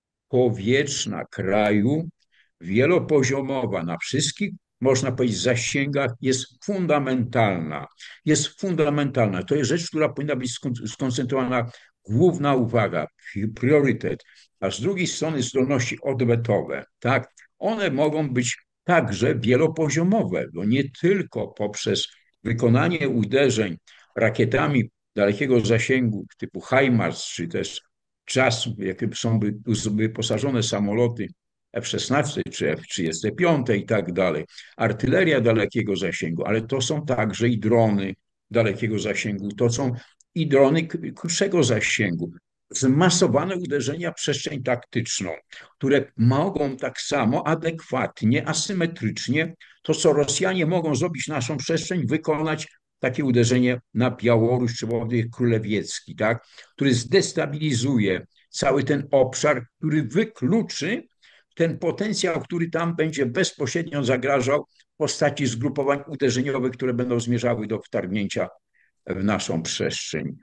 powietrzna kraju, wielopoziomowa na wszystkich, można powiedzieć, zasięgach jest fundamentalna. Jest fundamentalna. To jest rzecz, która powinna być skoncentrowana, główna uwaga, priorytet. A z drugiej strony zdolności odwetowe, tak? One mogą być także wielopoziomowe, bo nie tylko poprzez wykonanie uderzeń rakietami dalekiego zasięgu typu HIMARS, czy też czas, jakie są wyposażone samoloty F szesnaście czy F trzydzieści pięć i tak dalej, artyleria dalekiego zasięgu, ale to są także i drony dalekiego zasięgu, to są i drony krótszego zasięgu, zmasowane uderzenia w przestrzeń taktyczną, które mogą tak samo adekwatnie, asymetrycznie, to co Rosjanie mogą zrobić naszą przestrzeń, wykonać takie uderzenie na Białoruś czy Władysław Królewiecki, tak, który zdestabilizuje cały ten obszar, który wykluczy ten potencjał, który tam będzie bezpośrednio zagrażał w postaci zgrupowań uderzeniowych, które będą zmierzały do wtargnięcia w naszą przestrzeń,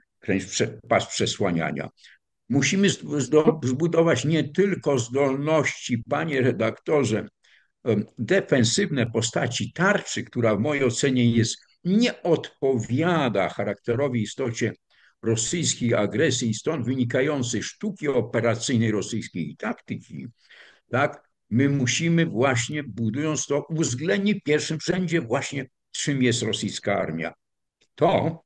pas przesłaniania. Musimy zbudować nie tylko zdolności, panie redaktorze, defensywne postaci tarczy, która w mojej ocenie jest, nie odpowiada charakterowi, istocie rosyjskiej agresji i stąd wynikającej sztuki operacyjnej rosyjskiej i taktyki, tak, my musimy właśnie, budując to, uwzględnić w pierwszym rzędzie właśnie, czym jest rosyjska armia. To,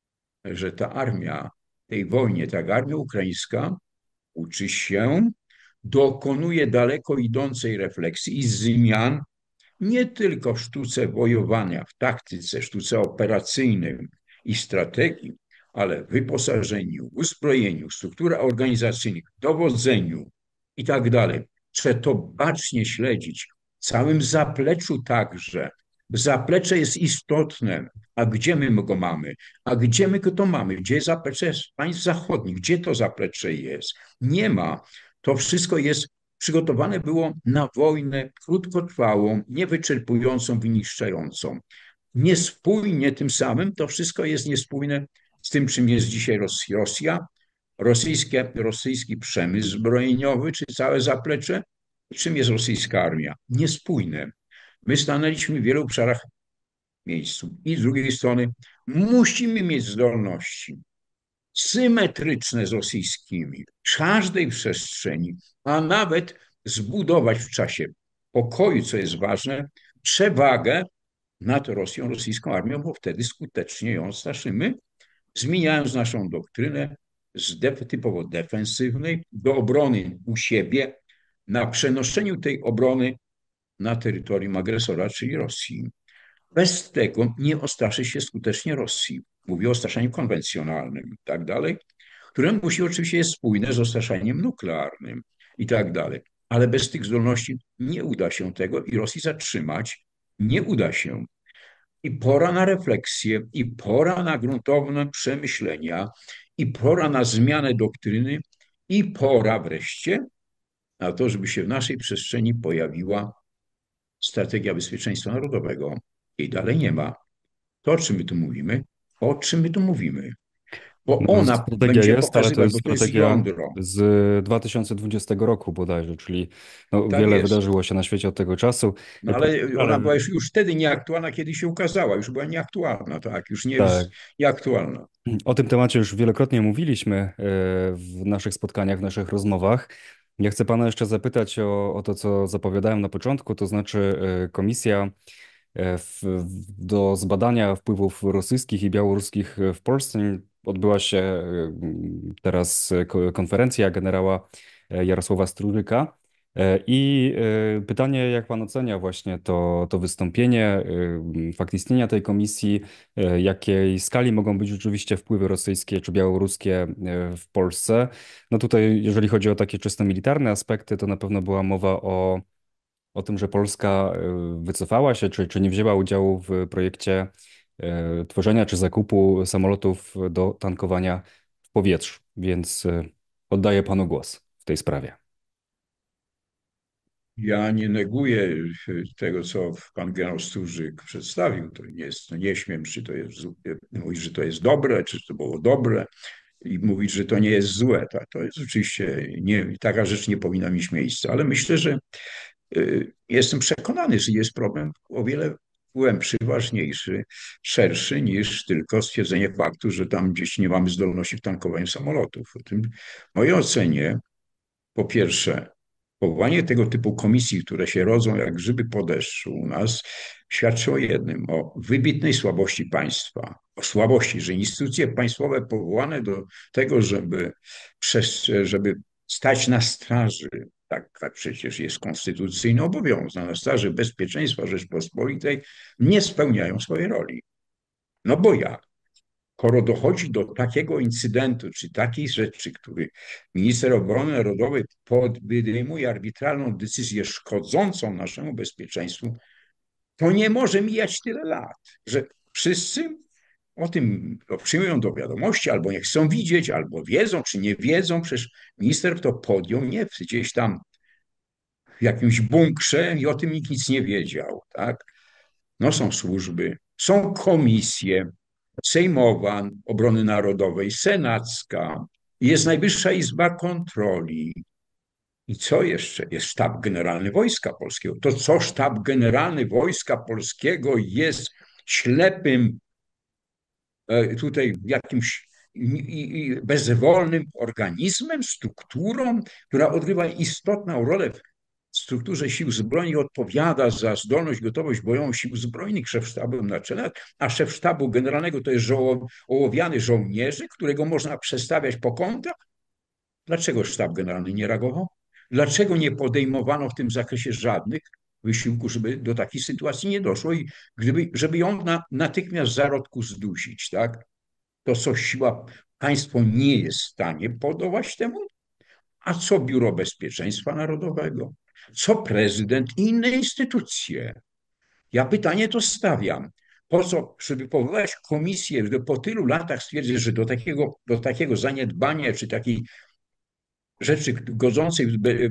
że ta armia w tej wojnie, tak, armia ukraińska uczy się, dokonuje daleko idącej refleksji i zmian nie tylko w sztuce wojowania, w taktyce, sztuce operacyjnej i strategii, ale w wyposażeniu, uzbrojeniu, strukturach organizacyjnych, dowodzeniu i tak dalej. Trzeba to bacznie śledzić, w całym zapleczu także. Zaplecze jest istotne, a gdzie my go mamy? A gdzie my to mamy? Gdzie jest zaplecze państw zachodnich? Gdzie to zaplecze jest? Nie ma. To wszystko jest przygotowane było na wojnę krótkotrwałą, niewyczerpującą, wyniszczającą. Niespójnie tym samym to wszystko jest niespójne z tym, czym jest dzisiaj Rosja, rosyjskie, rosyjski przemysł zbrojeniowy, czy całe zaplecze, czym jest rosyjska armia. Niespójne. My stanęliśmy w wielu obszarach w miejscu. I z drugiej strony musimy mieć zdolności symetryczne z rosyjskimi w każdej przestrzeni, a nawet zbudować w czasie pokoju, co jest ważne, przewagę nad Rosją, rosyjską armią, bo wtedy skutecznie ją straszymy, zmieniając naszą doktrynę z def typowo defensywnej do obrony u siebie, na przenoszeniu tej obrony na terytorium agresora, czyli Rosji. Bez tego nie ostraszy się skutecznie Rosji. Mówię o ostraszaniu konwencjonalnym i tak dalej, które musi oczywiście jest spójne z ostraszaniem nuklearnym i tak dalej. Ale bez tych zdolności nie uda się tego i Rosji zatrzymać nie uda się. I pora na refleksję, i pora na gruntowne przemyślenia, i pora na zmianę doktryny, i pora wreszcie na to, żeby się w naszej przestrzeni pojawiła strategia bezpieczeństwa narodowego. Jej dalej nie ma. To, o czym my tu mówimy, o czym my tu mówimy, bo No, ona strategia będzie jest, ale to pokazywać, jest bo to jest strategia jądro. z dwa tysiące dwudziestego roku bodajże, czyli no, Tak wiele jest. wydarzyło się na świecie od tego czasu. No ale ona Ale była już, już wtedy nieaktualna, kiedy się ukazała. Już była nieaktualna, tak, już nie tak, jest nieaktualna. o tym temacie już wielokrotnie mówiliśmy e, w naszych spotkaniach, w naszych rozmowach. Ja chcę pana jeszcze zapytać o, o to, co zapowiadałem na początku, to znaczy e, komisja e, w, w- do zbadania wpływów rosyjskich i białoruskich w Polsce odbyła się e, teraz ko- konferencja generała e, Jarosława Strużyka. E, I e, pytanie, jak pan ocenia właśnie to, to wystąpienie, e, fakt istnienia tej komisji, e, jakiej skali mogą być rzeczywiście wpływy rosyjskie czy białoruskie e, w Polsce? No tutaj, jeżeli chodzi o takie czysto militarne aspekty, to na pewno była mowa o o tym, że Polska e, wycofała się, czy, czy nie wzięła udziału w projekcie e, tworzenia czy zakupu samolotów do tankowania w powietrzu. Więc e, oddaję panu głos w tej sprawie. Ja nie neguję tego, co pan generał Stróżyk przedstawił. To nie jest, to nie śmiem, czy to jest, mówić, że to jest dobre, czy to było dobre i mówić, że to nie jest złe. Tak, to jest oczywiście, nie, taka rzecz nie powinna mieć miejsca, ale myślę, że y, jestem przekonany, że jest problem o wiele głębszy, ważniejszy, szerszy niż tylko stwierdzenie faktu, że tam gdzieś nie mamy zdolności w tankowaniu samolotów. O tym, w mojej ocenie, po pierwsze, powołanie tego typu komisji, które się rodzą jak grzyby po deszczu u nas, świadczy o jednym, o wybitnej słabości państwa, o słabości, że instytucje państwowe powołane do tego, żeby, przez, żeby stać na straży, tak, tak przecież jest konstytucyjny obowiązek, na straży bezpieczeństwa Rzeczpospolitej, nie spełniają swojej roli. No bo jak? Skoro dochodzi do takiego incydentu, czy takiej rzeczy, który minister obrony narodowej podejmuje arbitralną decyzję szkodzącą naszemu bezpieczeństwu, to nie może mijać tyle lat, że wszyscy o tym przyjmują do wiadomości, albo nie chcą widzieć, albo wiedzą, czy nie wiedzą. Przecież minister to podjął nie gdzieś tam w jakimś bunkrze i o tym nikt nic nie wiedział, tak? No są służby, są komisje, Sejmowa Obrony Narodowej, Senacka, jest Najwyższa Izba Kontroli. I co jeszcze? Jest Sztab Generalny Wojska Polskiego. To co Sztab Generalny Wojska Polskiego jest ślepym e, tutaj jakimś bezwolnym organizmem, strukturą, która odgrywa istotną rolę w strukturze sił zbrojnych, odpowiada za zdolność, gotowość bojową sił zbrojnych szef sztabu na czele, a szef sztabu generalnego to jest żoło, ołowiany żołnierzy, którego można przestawiać po kątach. Dlaczego sztab generalny nie reagował? Dlaczego nie podejmowano w tym zakresie żadnych wysiłków, żeby do takiej sytuacji nie doszło i gdyby, żeby ją na, natychmiast w zarodku zdusić, tak? To co siła, państwo nie jest w stanie podołać temu, a co Biuro Bezpieczeństwa Narodowego? Co prezydent i inne instytucje? Ja pytanie to stawiam. Po co, żeby powołać komisję, żeby po tylu latach stwierdzić, że do takiego, do takiego zaniedbania czy takiej rzeczy godzącej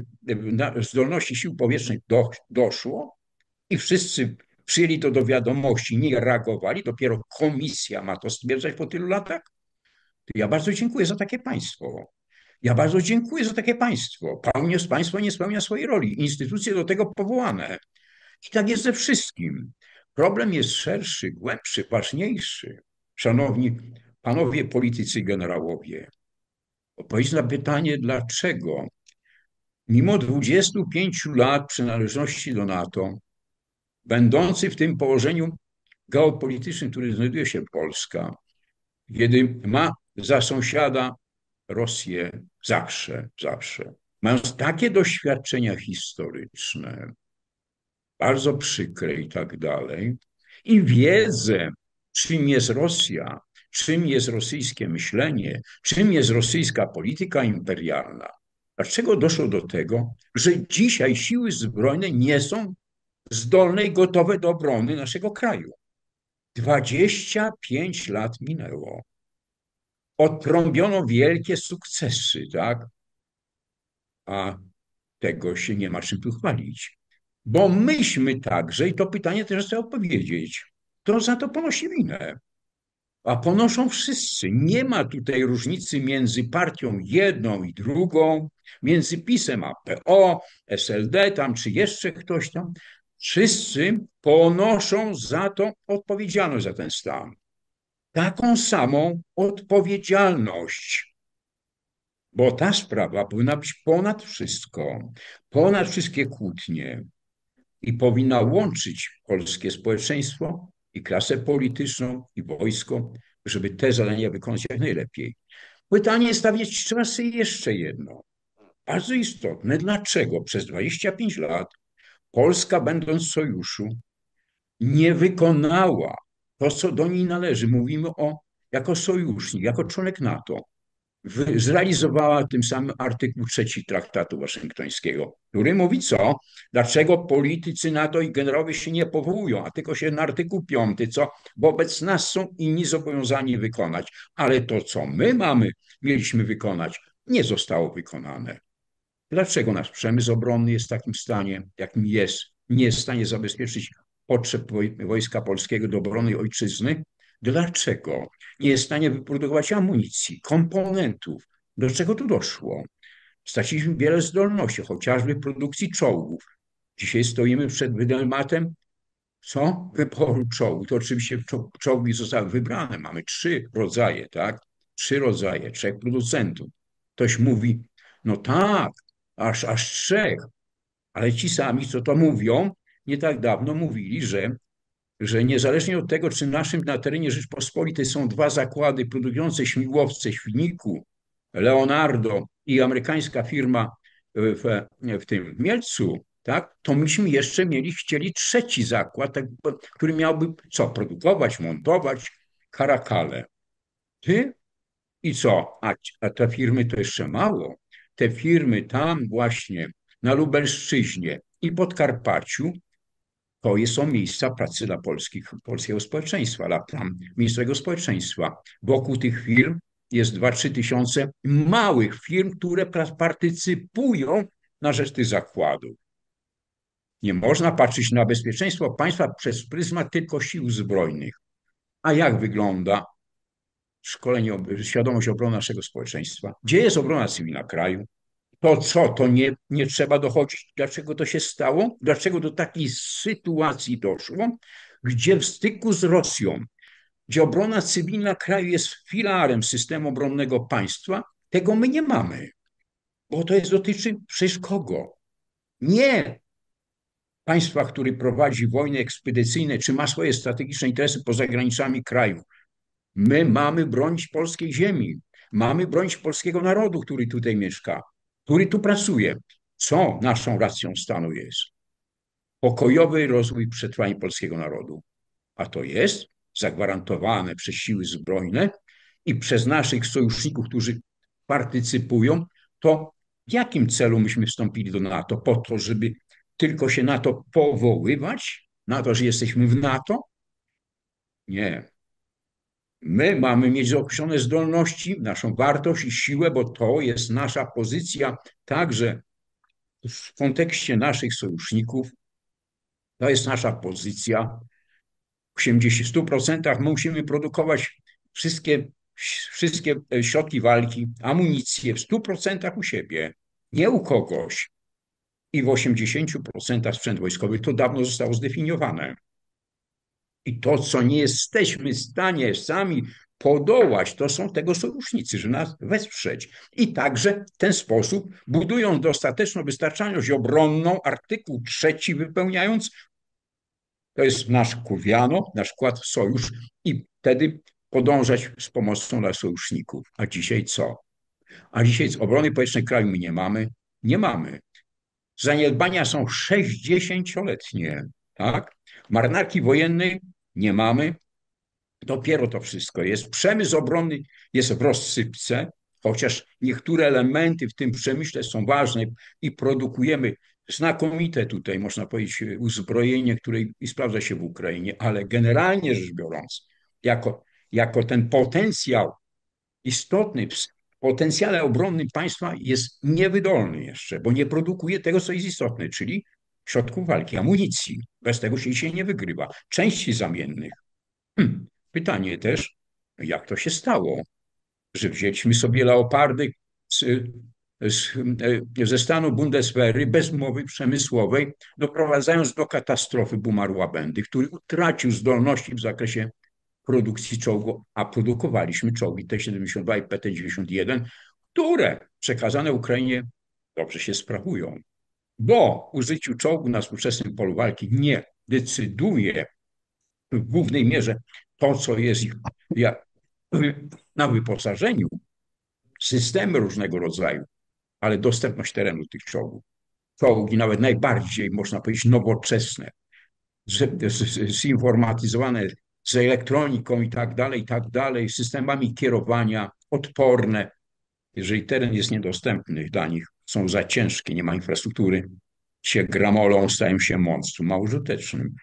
w zdolności sił powietrznych do, doszło i wszyscy przyjęli to do wiadomości, nie reagowali, dopiero komisja ma to stwierdzać po tylu latach? Ja bardzo dziękuję za takie państwo. Ja bardzo dziękuję za takie państwo. Państwo nie spełnia swojej roli. Instytucje do tego powołane. I tak jest ze wszystkim. Problem jest szerszy, głębszy, ważniejszy. Szanowni panowie politycy generałowie, odpowiedź na pytanie, dlaczego mimo dwudziestu pięciu lat przynależności do NATO, będący w tym położeniu geopolitycznym, w którym znajduje się Polska, kiedy ma za sąsiada Rosję zawsze, zawsze, mając takie doświadczenia historyczne, bardzo przykre i tak dalej, i wiedzę, czym jest Rosja, czym jest rosyjskie myślenie, czym jest rosyjska polityka imperialna. Dlaczego doszło do tego, że dzisiaj siły zbrojne nie są zdolne i gotowe do obrony naszego kraju? dwadzieścia pięć lat minęło. Odtrąbiono wielkie sukcesy, tak? A tego się nie ma czym tu chwalić. Bo myśmy także, i to pytanie też chcę odpowiedzieć, to za to ponosi winę. A ponoszą wszyscy. Nie ma tutaj różnicy między partią jedną i drugą, między PiS-em a P O, S L D tam, czy jeszcze ktoś tam. Wszyscy ponoszą za to odpowiedzialność za ten stan. Taką samą odpowiedzialność, bo ta sprawa powinna być ponad wszystko, ponad wszystkie kłótnie i powinna łączyć polskie społeczeństwo i klasę polityczną i wojsko, żeby te zadania wykonać jak najlepiej. Pytanie stawiać trzeba sobie jeszcze jedno, bardzo istotne. Dlaczego przez dwadzieścia pięć lat Polska, będąc w sojuszu, nie wykonała to, co do niej należy? Mówimy o jako sojusznik, jako członek NATO, zrealizowała tym samym artykuł trzeci Traktatu Waszyngtońskiego, który mówi co? Dlaczego politycy NATO i generałowie się nie powołują, a tylko się na artykuł piąty, co wobec nas są inni zobowiązani wykonać. Ale to, co my mamy, mieliśmy wykonać, nie zostało wykonane. Dlaczego nasz przemysł obronny jest w takim stanie, jakim jest? Nie jest w stanie zabezpieczyć potrzeb Wojska Polskiego do obrony ojczyzny? Dlaczego? Nie jest w stanie wyprodukować amunicji, komponentów. Do czego tu doszło? Straciliśmy wiele zdolności, chociażby w produkcji czołgów. Dzisiaj stoimy przed dylematem, co? Wyboru czołgu. To oczywiście czołgi zostały wybrane. Mamy trzy rodzaje, tak? Trzy rodzaje, trzech producentów. Ktoś mówi, no tak, aż, aż trzech, ale ci sami, co to mówią, nie tak dawno mówili, że, że niezależnie od tego, czy naszym na terenie Rzeczpospolitej są dwa zakłady produkujące śmigłowce w Świdniku, Leonardo i amerykańska firma w, w tym w Mielcu, tak, to myśmy jeszcze mieli, chcieli trzeci zakład, tak, który miałby co, produkować, montować karakale. Ty? I co? A, a te firmy to jeszcze mało. Te firmy tam właśnie na Lubelszczyźnie i Podkarpaciu to są miejsca pracy dla polskich, polskiego społeczeństwa, dla tam miejscowego społeczeństwa. Wokół tych firm jest dwa trzy tysiące małych firm, które partycypują na rzecz tych zakładów. Nie można patrzeć na bezpieczeństwo państwa przez pryzmat tylko sił zbrojnych. A jak wygląda szkolenie, świadomość obrony naszego społeczeństwa? Gdzie jest obrona cywilna kraju? To co, to nie, nie trzeba dochodzić, dlaczego to się stało? Dlaczego do takiej sytuacji doszło, gdzie w styku z Rosją, gdzie obrona cywilna kraju jest filarem systemu obronnego państwa, tego my nie mamy. Bo to jest dotyczy przecież kogo? Nie państwa, który prowadzi wojny ekspedycyjne, czy ma swoje strategiczne interesy poza granicami kraju. My mamy bronić polskiej ziemi, mamy bronić polskiego narodu, który tutaj mieszka, który tu pracuje. Co naszą racją stanu jest? Pokojowy rozwój przetrwania polskiego narodu. A to jest zagwarantowane przez siły zbrojne i przez naszych sojuszników, którzy partycypują. To w jakim celu myśmy wstąpili do NATO? Po to, żeby tylko się na to powoływać? Na to, że jesteśmy w NATO? Nie. My mamy mieć określone zdolności, naszą wartość i siłę, bo to jest nasza pozycja także w kontekście naszych sojuszników. To jest nasza pozycja. W osiemdziesięciu stu procentach my musimy produkować wszystkie, wszystkie środki walki, amunicję w stu procentach u siebie, nie u kogoś. I w osiemdziesięciu procentach sprzęt wojskowy to dawno zostało zdefiniowane. I to, co nie jesteśmy w stanie sami podołać, to są tego sojusznicy, że nas wesprzeć. I także w ten sposób, budując dostateczną wystarczalność obronną, artykuł trzeci wypełniając, to jest nasz kurwiano, nasz wkład w sojusz i wtedy podążać z pomocą dla sojuszników. A dzisiaj co? A dzisiaj z obrony powietrznej kraju my nie mamy? Nie mamy. Zaniedbania są sześćdziesięcioletnie, tak? Marynarki wojennej nie mamy. Dopiero to wszystko jest. Przemysł obronny jest w rozsypce, chociaż niektóre elementy w tym przemyśle są ważne i produkujemy znakomite tutaj, można powiedzieć, uzbrojenie, które i sprawdza się w Ukrainie, ale generalnie rzecz biorąc, jako, jako ten potencjał istotny w potencjale obronnym państwa jest niewydolny jeszcze, bo nie produkuje tego, co jest istotne, czyli środków walki, amunicji. Bez tego się dzisiaj nie wygrywa. Części zamiennych. Hmm. Pytanie też, jak to się stało, że wzięliśmy sobie leopardy z, z, ze stanu Bundeswehry bez mowy przemysłowej, doprowadzając do katastrofy Bumarła-Bendy, który utracił zdolności w zakresie produkcji czołgu, a produkowaliśmy czołgi T siedemdziesiąt dwa i P T dziewięćdziesiąt jeden, które przekazane Ukrainie dobrze się sprawują. Bo użyciu czołgu na współczesnym polu walki nie decyduje w głównej mierze to, co jest ich na wyposażeniu, systemy różnego rodzaju, ale dostępność terenu tych czołgów. Czołgi nawet najbardziej, można powiedzieć, nowoczesne, zinformatyzowane, z elektroniką i tak dalej, i tak dalej, systemami kierowania, odporne. Jeżeli teren jest niedostępny dla nich, są za ciężkie, nie ma infrastruktury, się gramolą, stają się monstrum małużytecznym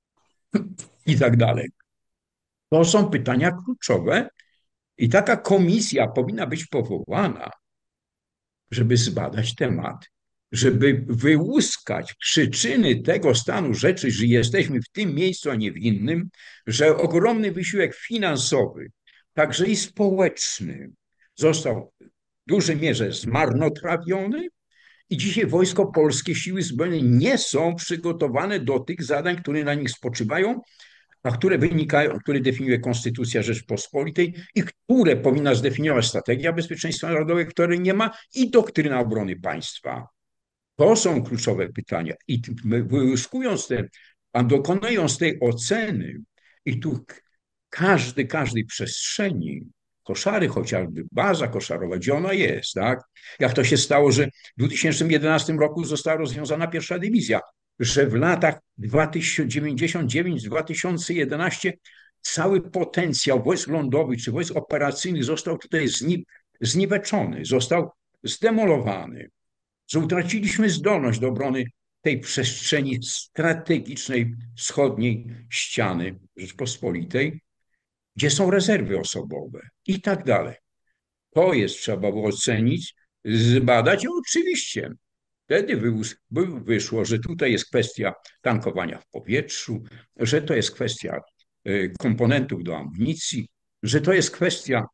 i tak dalej. To są pytania kluczowe i taka komisja powinna być powołana, żeby zbadać temat. żeby wyłuskać przyczyny tego stanu rzeczy, że jesteśmy w tym miejscu, a nie w innym, że ogromny wysiłek finansowy, także i społeczny, został w dużej mierze zmarnotrawiony i dzisiaj Wojsko Polskie, Siły Zbrojne nie są przygotowane do tych zadań, które na nich spoczywają, a które wynikają, które definiuje Konstytucja Rzeczpospolitej i które powinna zdefiniować strategia bezpieczeństwa narodowego, której nie ma, i doktryna obrony państwa. To są kluczowe pytania. I wyłyskując te, a dokonując tej oceny, i tu każdy, każdej przestrzeni, koszary chociażby, baza koszarowa, gdzie ona jest, tak? Jak to się stało, że w dwa tysiące jedenastym roku została rozwiązana pierwsza dywizja, że w latach dziewięćdziesiąt dziewięć do dwa tysiące jedenastego cały potencjał wojsk lądowych czy wojsk operacyjnych został tutaj zniweczony, został zdemolowany, że utraciliśmy zdolność do obrony tej przestrzeni strategicznej wschodniej ściany Rzeczpospolitej, gdzie są rezerwy osobowe i tak dalej. To jest trzeba było ocenić, zbadać i oczywiście wtedy wyszło, że tutaj jest kwestia tankowania w powietrzu, że to jest kwestia komponentów do amunicji, że to jest kwestia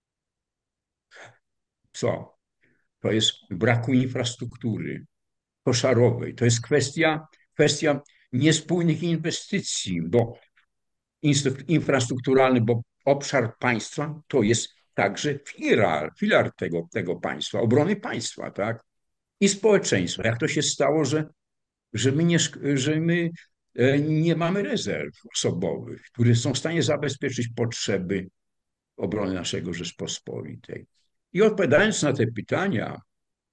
co? To jest braku infrastruktury koszarowej, to jest kwestia, kwestia niespójnych inwestycji, bo infrastrukturalny, bo obszar państwa to jest także filar, filar tego, tego państwa, obrony państwa, tak? I społeczeństwa. Jak to się stało, że, że, my, nie, że my nie mamy rezerw osobowych, które są w stanie zabezpieczyć potrzeby obrony naszego Rzeczpospolitej? I odpowiadając na te pytania,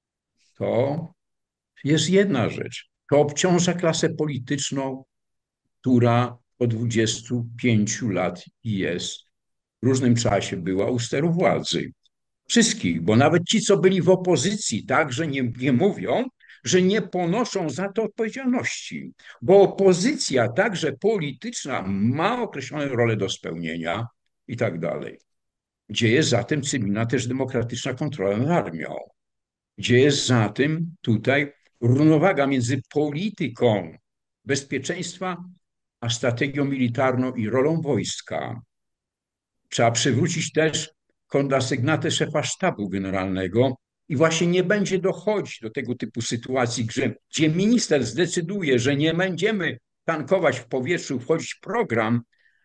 to jest jedna rzecz. To obciąża klasę polityczną, która od dwudziestu pięciu lat jest, w różnym czasie była u steru władzy. Wszystkich, bo nawet ci, co byli w opozycji, także nie, nie mówią, że nie ponoszą za to odpowiedzialności, bo opozycja, także polityczna, ma określone role do spełnienia i tak dalej. Gdzie jest zatem cywilna, też demokratyczna kontrola nad armią? Gdzie jest zatem tutaj równowaga między polityką bezpieczeństwa a strategią militarną i rolą wojska? Trzeba przywrócić też kondasygnatę szefa sztabu generalnego i właśnie nie będzie dochodzić do tego typu sytuacji, gdzie, gdzie minister zdecyduje, że nie będziemy tankować w powietrzu, wchodzić w program,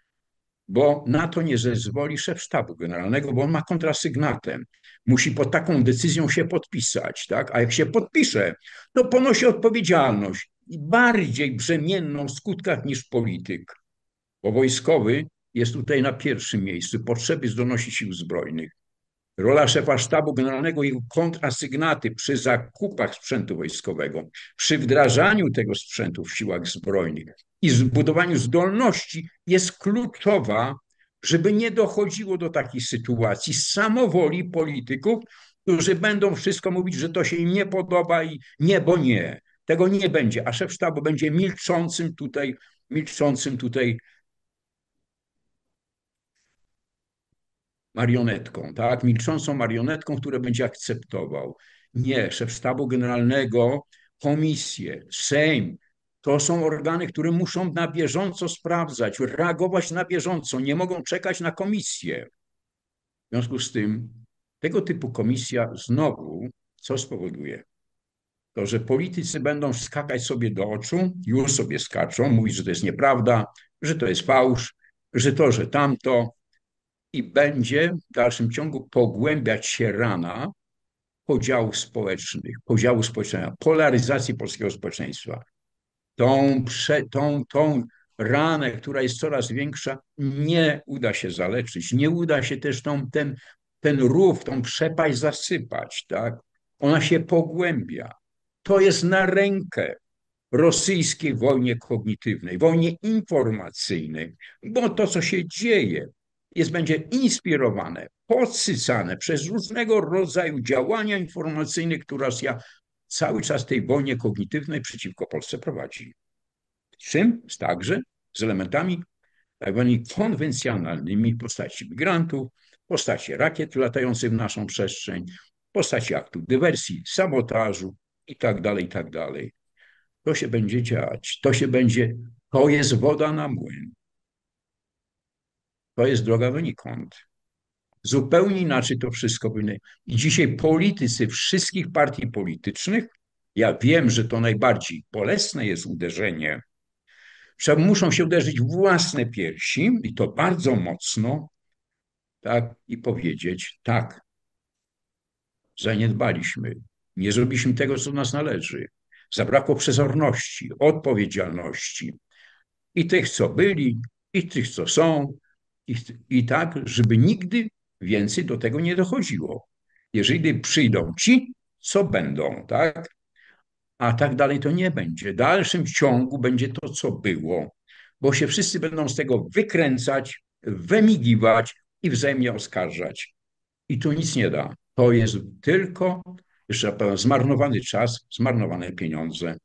bo na to nie zezwoli szef sztabu generalnego, bo on ma kontrasygnatę. Musi pod taką decyzją się podpisać, tak? A jak się podpisze, to ponosi odpowiedzialność i bardziej brzemienną w skutkach niż polityk, bo wojskowy jest tutaj na pierwszym miejscu, potrzeby zdolności sił zbrojnych. Rola szefa sztabu generalnego i jego kontrasygnaty przy zakupach sprzętu wojskowego, przy wdrażaniu tego sprzętu w siłach zbrojnych i zbudowaniu zdolności jest kluczowa, żeby nie dochodziło do takiej sytuacji z samowoli polityków, którzy będą wszystko mówić, że to się im nie podoba i nie, bo nie. Tego nie będzie, a szef sztabu będzie milczącym tutaj, milczącym tutaj marionetką, tak? Milczącą marionetką, którą będzie akceptował. Nie, szef sztabu generalnego, komisje, Sejm, to są organy, które muszą na bieżąco sprawdzać, reagować na bieżąco, nie mogą czekać na komisję. W związku z tym tego typu komisja znowu co spowoduje? To, że politycy będą skakać sobie do oczu, już sobie skaczą, mówić, że to jest nieprawda, że to jest fałsz, że to, że tamto, i będzie w dalszym ciągu pogłębiać się rana podziałów społecznych, podziału społeczeństwa, polaryzacji polskiego społeczeństwa. Tą, prze, tą, tą ranę, która jest coraz większa, nie uda się zaleczyć, nie uda się też tą, ten, ten rów, tą przepaść zasypać, tak? Ona się pogłębia. To jest na rękę rosyjskiej wojnie kognitywnej, wojnie informacyjnej, bo to, co się dzieje, jest, będzie inspirowane, podsycane przez różnego rodzaju działania informacyjne, które Rosja cały czas w tej wojnie kognitywnej przeciwko Polsce prowadzi. Czym? Także z elementami tak zwanymi konwencjonalnymi w postaci migrantów, w postaci rakiet latających w naszą przestrzeń, w postaci aktów dywersji, sabotażu i tak dalej, i tak dalej. To się będzie dziać, to się będzie, to jest woda na młyn, to jest droga donikąd. Zupełnie inaczej to wszystko powinno. I dzisiaj politycy wszystkich partii politycznych, ja wiem, że to najbardziej bolesne jest uderzenie, że muszą się uderzyć w własne piersi i to bardzo mocno, tak, i powiedzieć, tak, zaniedbaliśmy, nie zrobiliśmy tego, co do nas należy. Zabrakło przezorności, odpowiedzialności i tych, co byli, i tych, co są, i, i tak, żeby nigdy więcej do tego nie dochodziło. Jeżeli przyjdą ci, co będą, tak? A tak dalej to nie będzie. W dalszym ciągu będzie to, co było, bo się wszyscy będą z tego wykręcać, wymigiwać i wzajemnie oskarżać. I to nic nie da. To jest tylko, jeszcze raz powiem, zmarnowany czas, zmarnowane pieniądze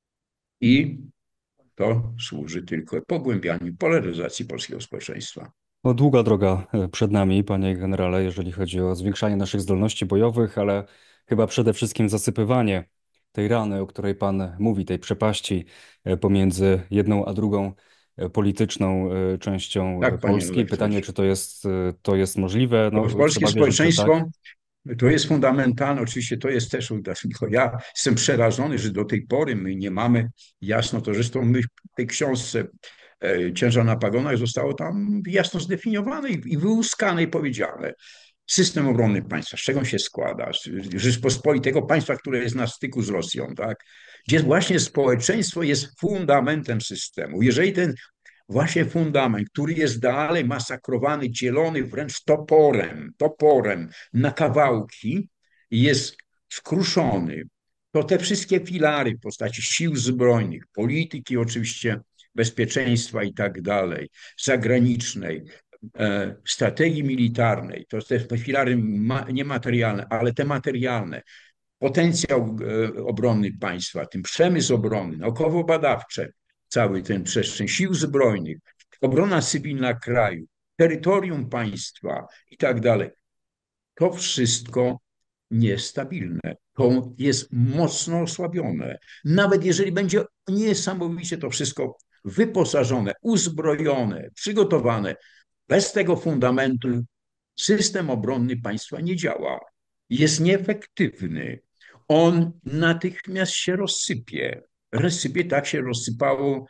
i to służy tylko pogłębianiu polaryzacji polskiego społeczeństwa. No, długa droga e, przed nami, panie generale, jeżeli chodzi o zwiększanie naszych zdolności bojowych, ale chyba przede wszystkim zasypywanie tej rany, o której pan mówi, tej przepaści e, pomiędzy jedną a drugą e, polityczną e, częścią e, Tak, panie Polski. Pytanie, elektorze. czy to jest, e, to jest możliwe? To No, polskie trzeba wierzyć, że tak. społeczeństwo to jest fundamentalne, oczywiście to jest też, tylko ja jestem przerażony, że do tej pory my nie mamy jasno, to zresztą my w tej książce e, Ciężar na pagonach zostało tam jasno zdefiniowane i, i wyłuskane i powiedziane. System obronny państwa, z czego on się składa? Z Rzeczpospolitego państwa, które jest na styku z Rosją, tak? Gdzie właśnie społeczeństwo jest fundamentem systemu. Jeżeli ten właśnie fundament, który jest dalej masakrowany, dzielony wręcz toporem, toporem na kawałki, jest skruszony, to te wszystkie filary w postaci sił zbrojnych, polityki oczywiście bezpieczeństwa i tak dalej, zagranicznej, e, strategii militarnej, to te filary niematerialne, ale te materialne, potencjał e, obronny państwa, tym przemysł obronny, naukowo-badawcze, cały ten przestrzeń sił zbrojnych, obrona cywilna kraju, terytorium państwa i tak dalej. To wszystko niestabilne. To jest mocno osłabione. Nawet jeżeli będzie niesamowicie to wszystko wyposażone, uzbrojone, przygotowane, bez tego fundamentu system obronny państwa nie działa. Jest nieefektywny. On natychmiast się rozsypie. Rozsypie, tak się rozsypało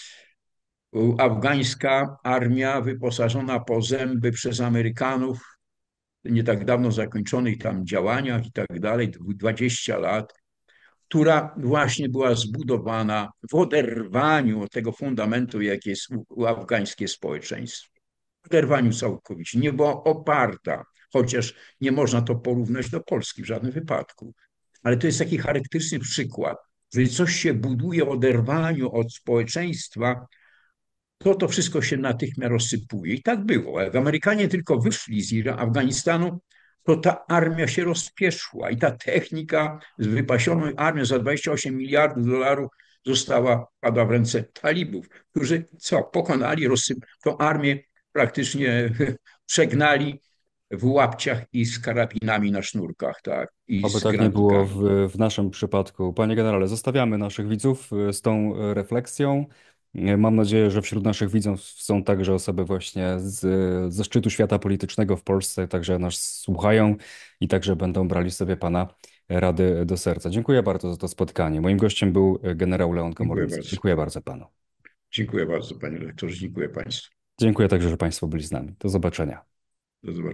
afgańska armia wyposażona po zęby przez Amerykanów w nie tak dawno zakończonych tam działaniach i tak dalej, dwadzieścia lat, która właśnie była zbudowana w oderwaniu od tego fundamentu, jakie jest afgańskie społeczeństwo. W oderwaniu całkowicie. Nie była oparta, chociaż nie można to porównać do Polski w żadnym wypadku. Ale to jest taki charakterystyczny przykład, że coś się buduje w oderwaniu od społeczeństwa, to to wszystko się natychmiast rozsypuje. I tak było. Jak Amerykanie tylko wyszli z Afganistanu, to ta armia się rozpieszła i ta technika z wypasioną armią za dwadzieścia osiem miliardów dolarów została, padła w ręce talibów, którzy co, pokonali rozsyp, tą armię praktycznie przegnali w łapciach i z karabinami na sznurkach, tak, i Oby z tak nie było granatnikami. w, w naszym przypadku. Panie generale, zostawiamy naszych widzów e, z tą e, refleksją. E, Mam nadzieję, że wśród naszych widzów są także osoby właśnie z, ze szczytu świata politycznego w Polsce, także nas słuchają i także będą brali sobie Pana rady do serca. Dziękuję bardzo za to spotkanie. Moim gościem był e, generał Leon Dziękuję Komorowski. bardzo. Dziękuję bardzo Panu. Dziękuję bardzo, panie lektorze. Dziękuję państwu. Dziękuję także, że Państwo byli z nami. Do zobaczenia. Do zobaczenia.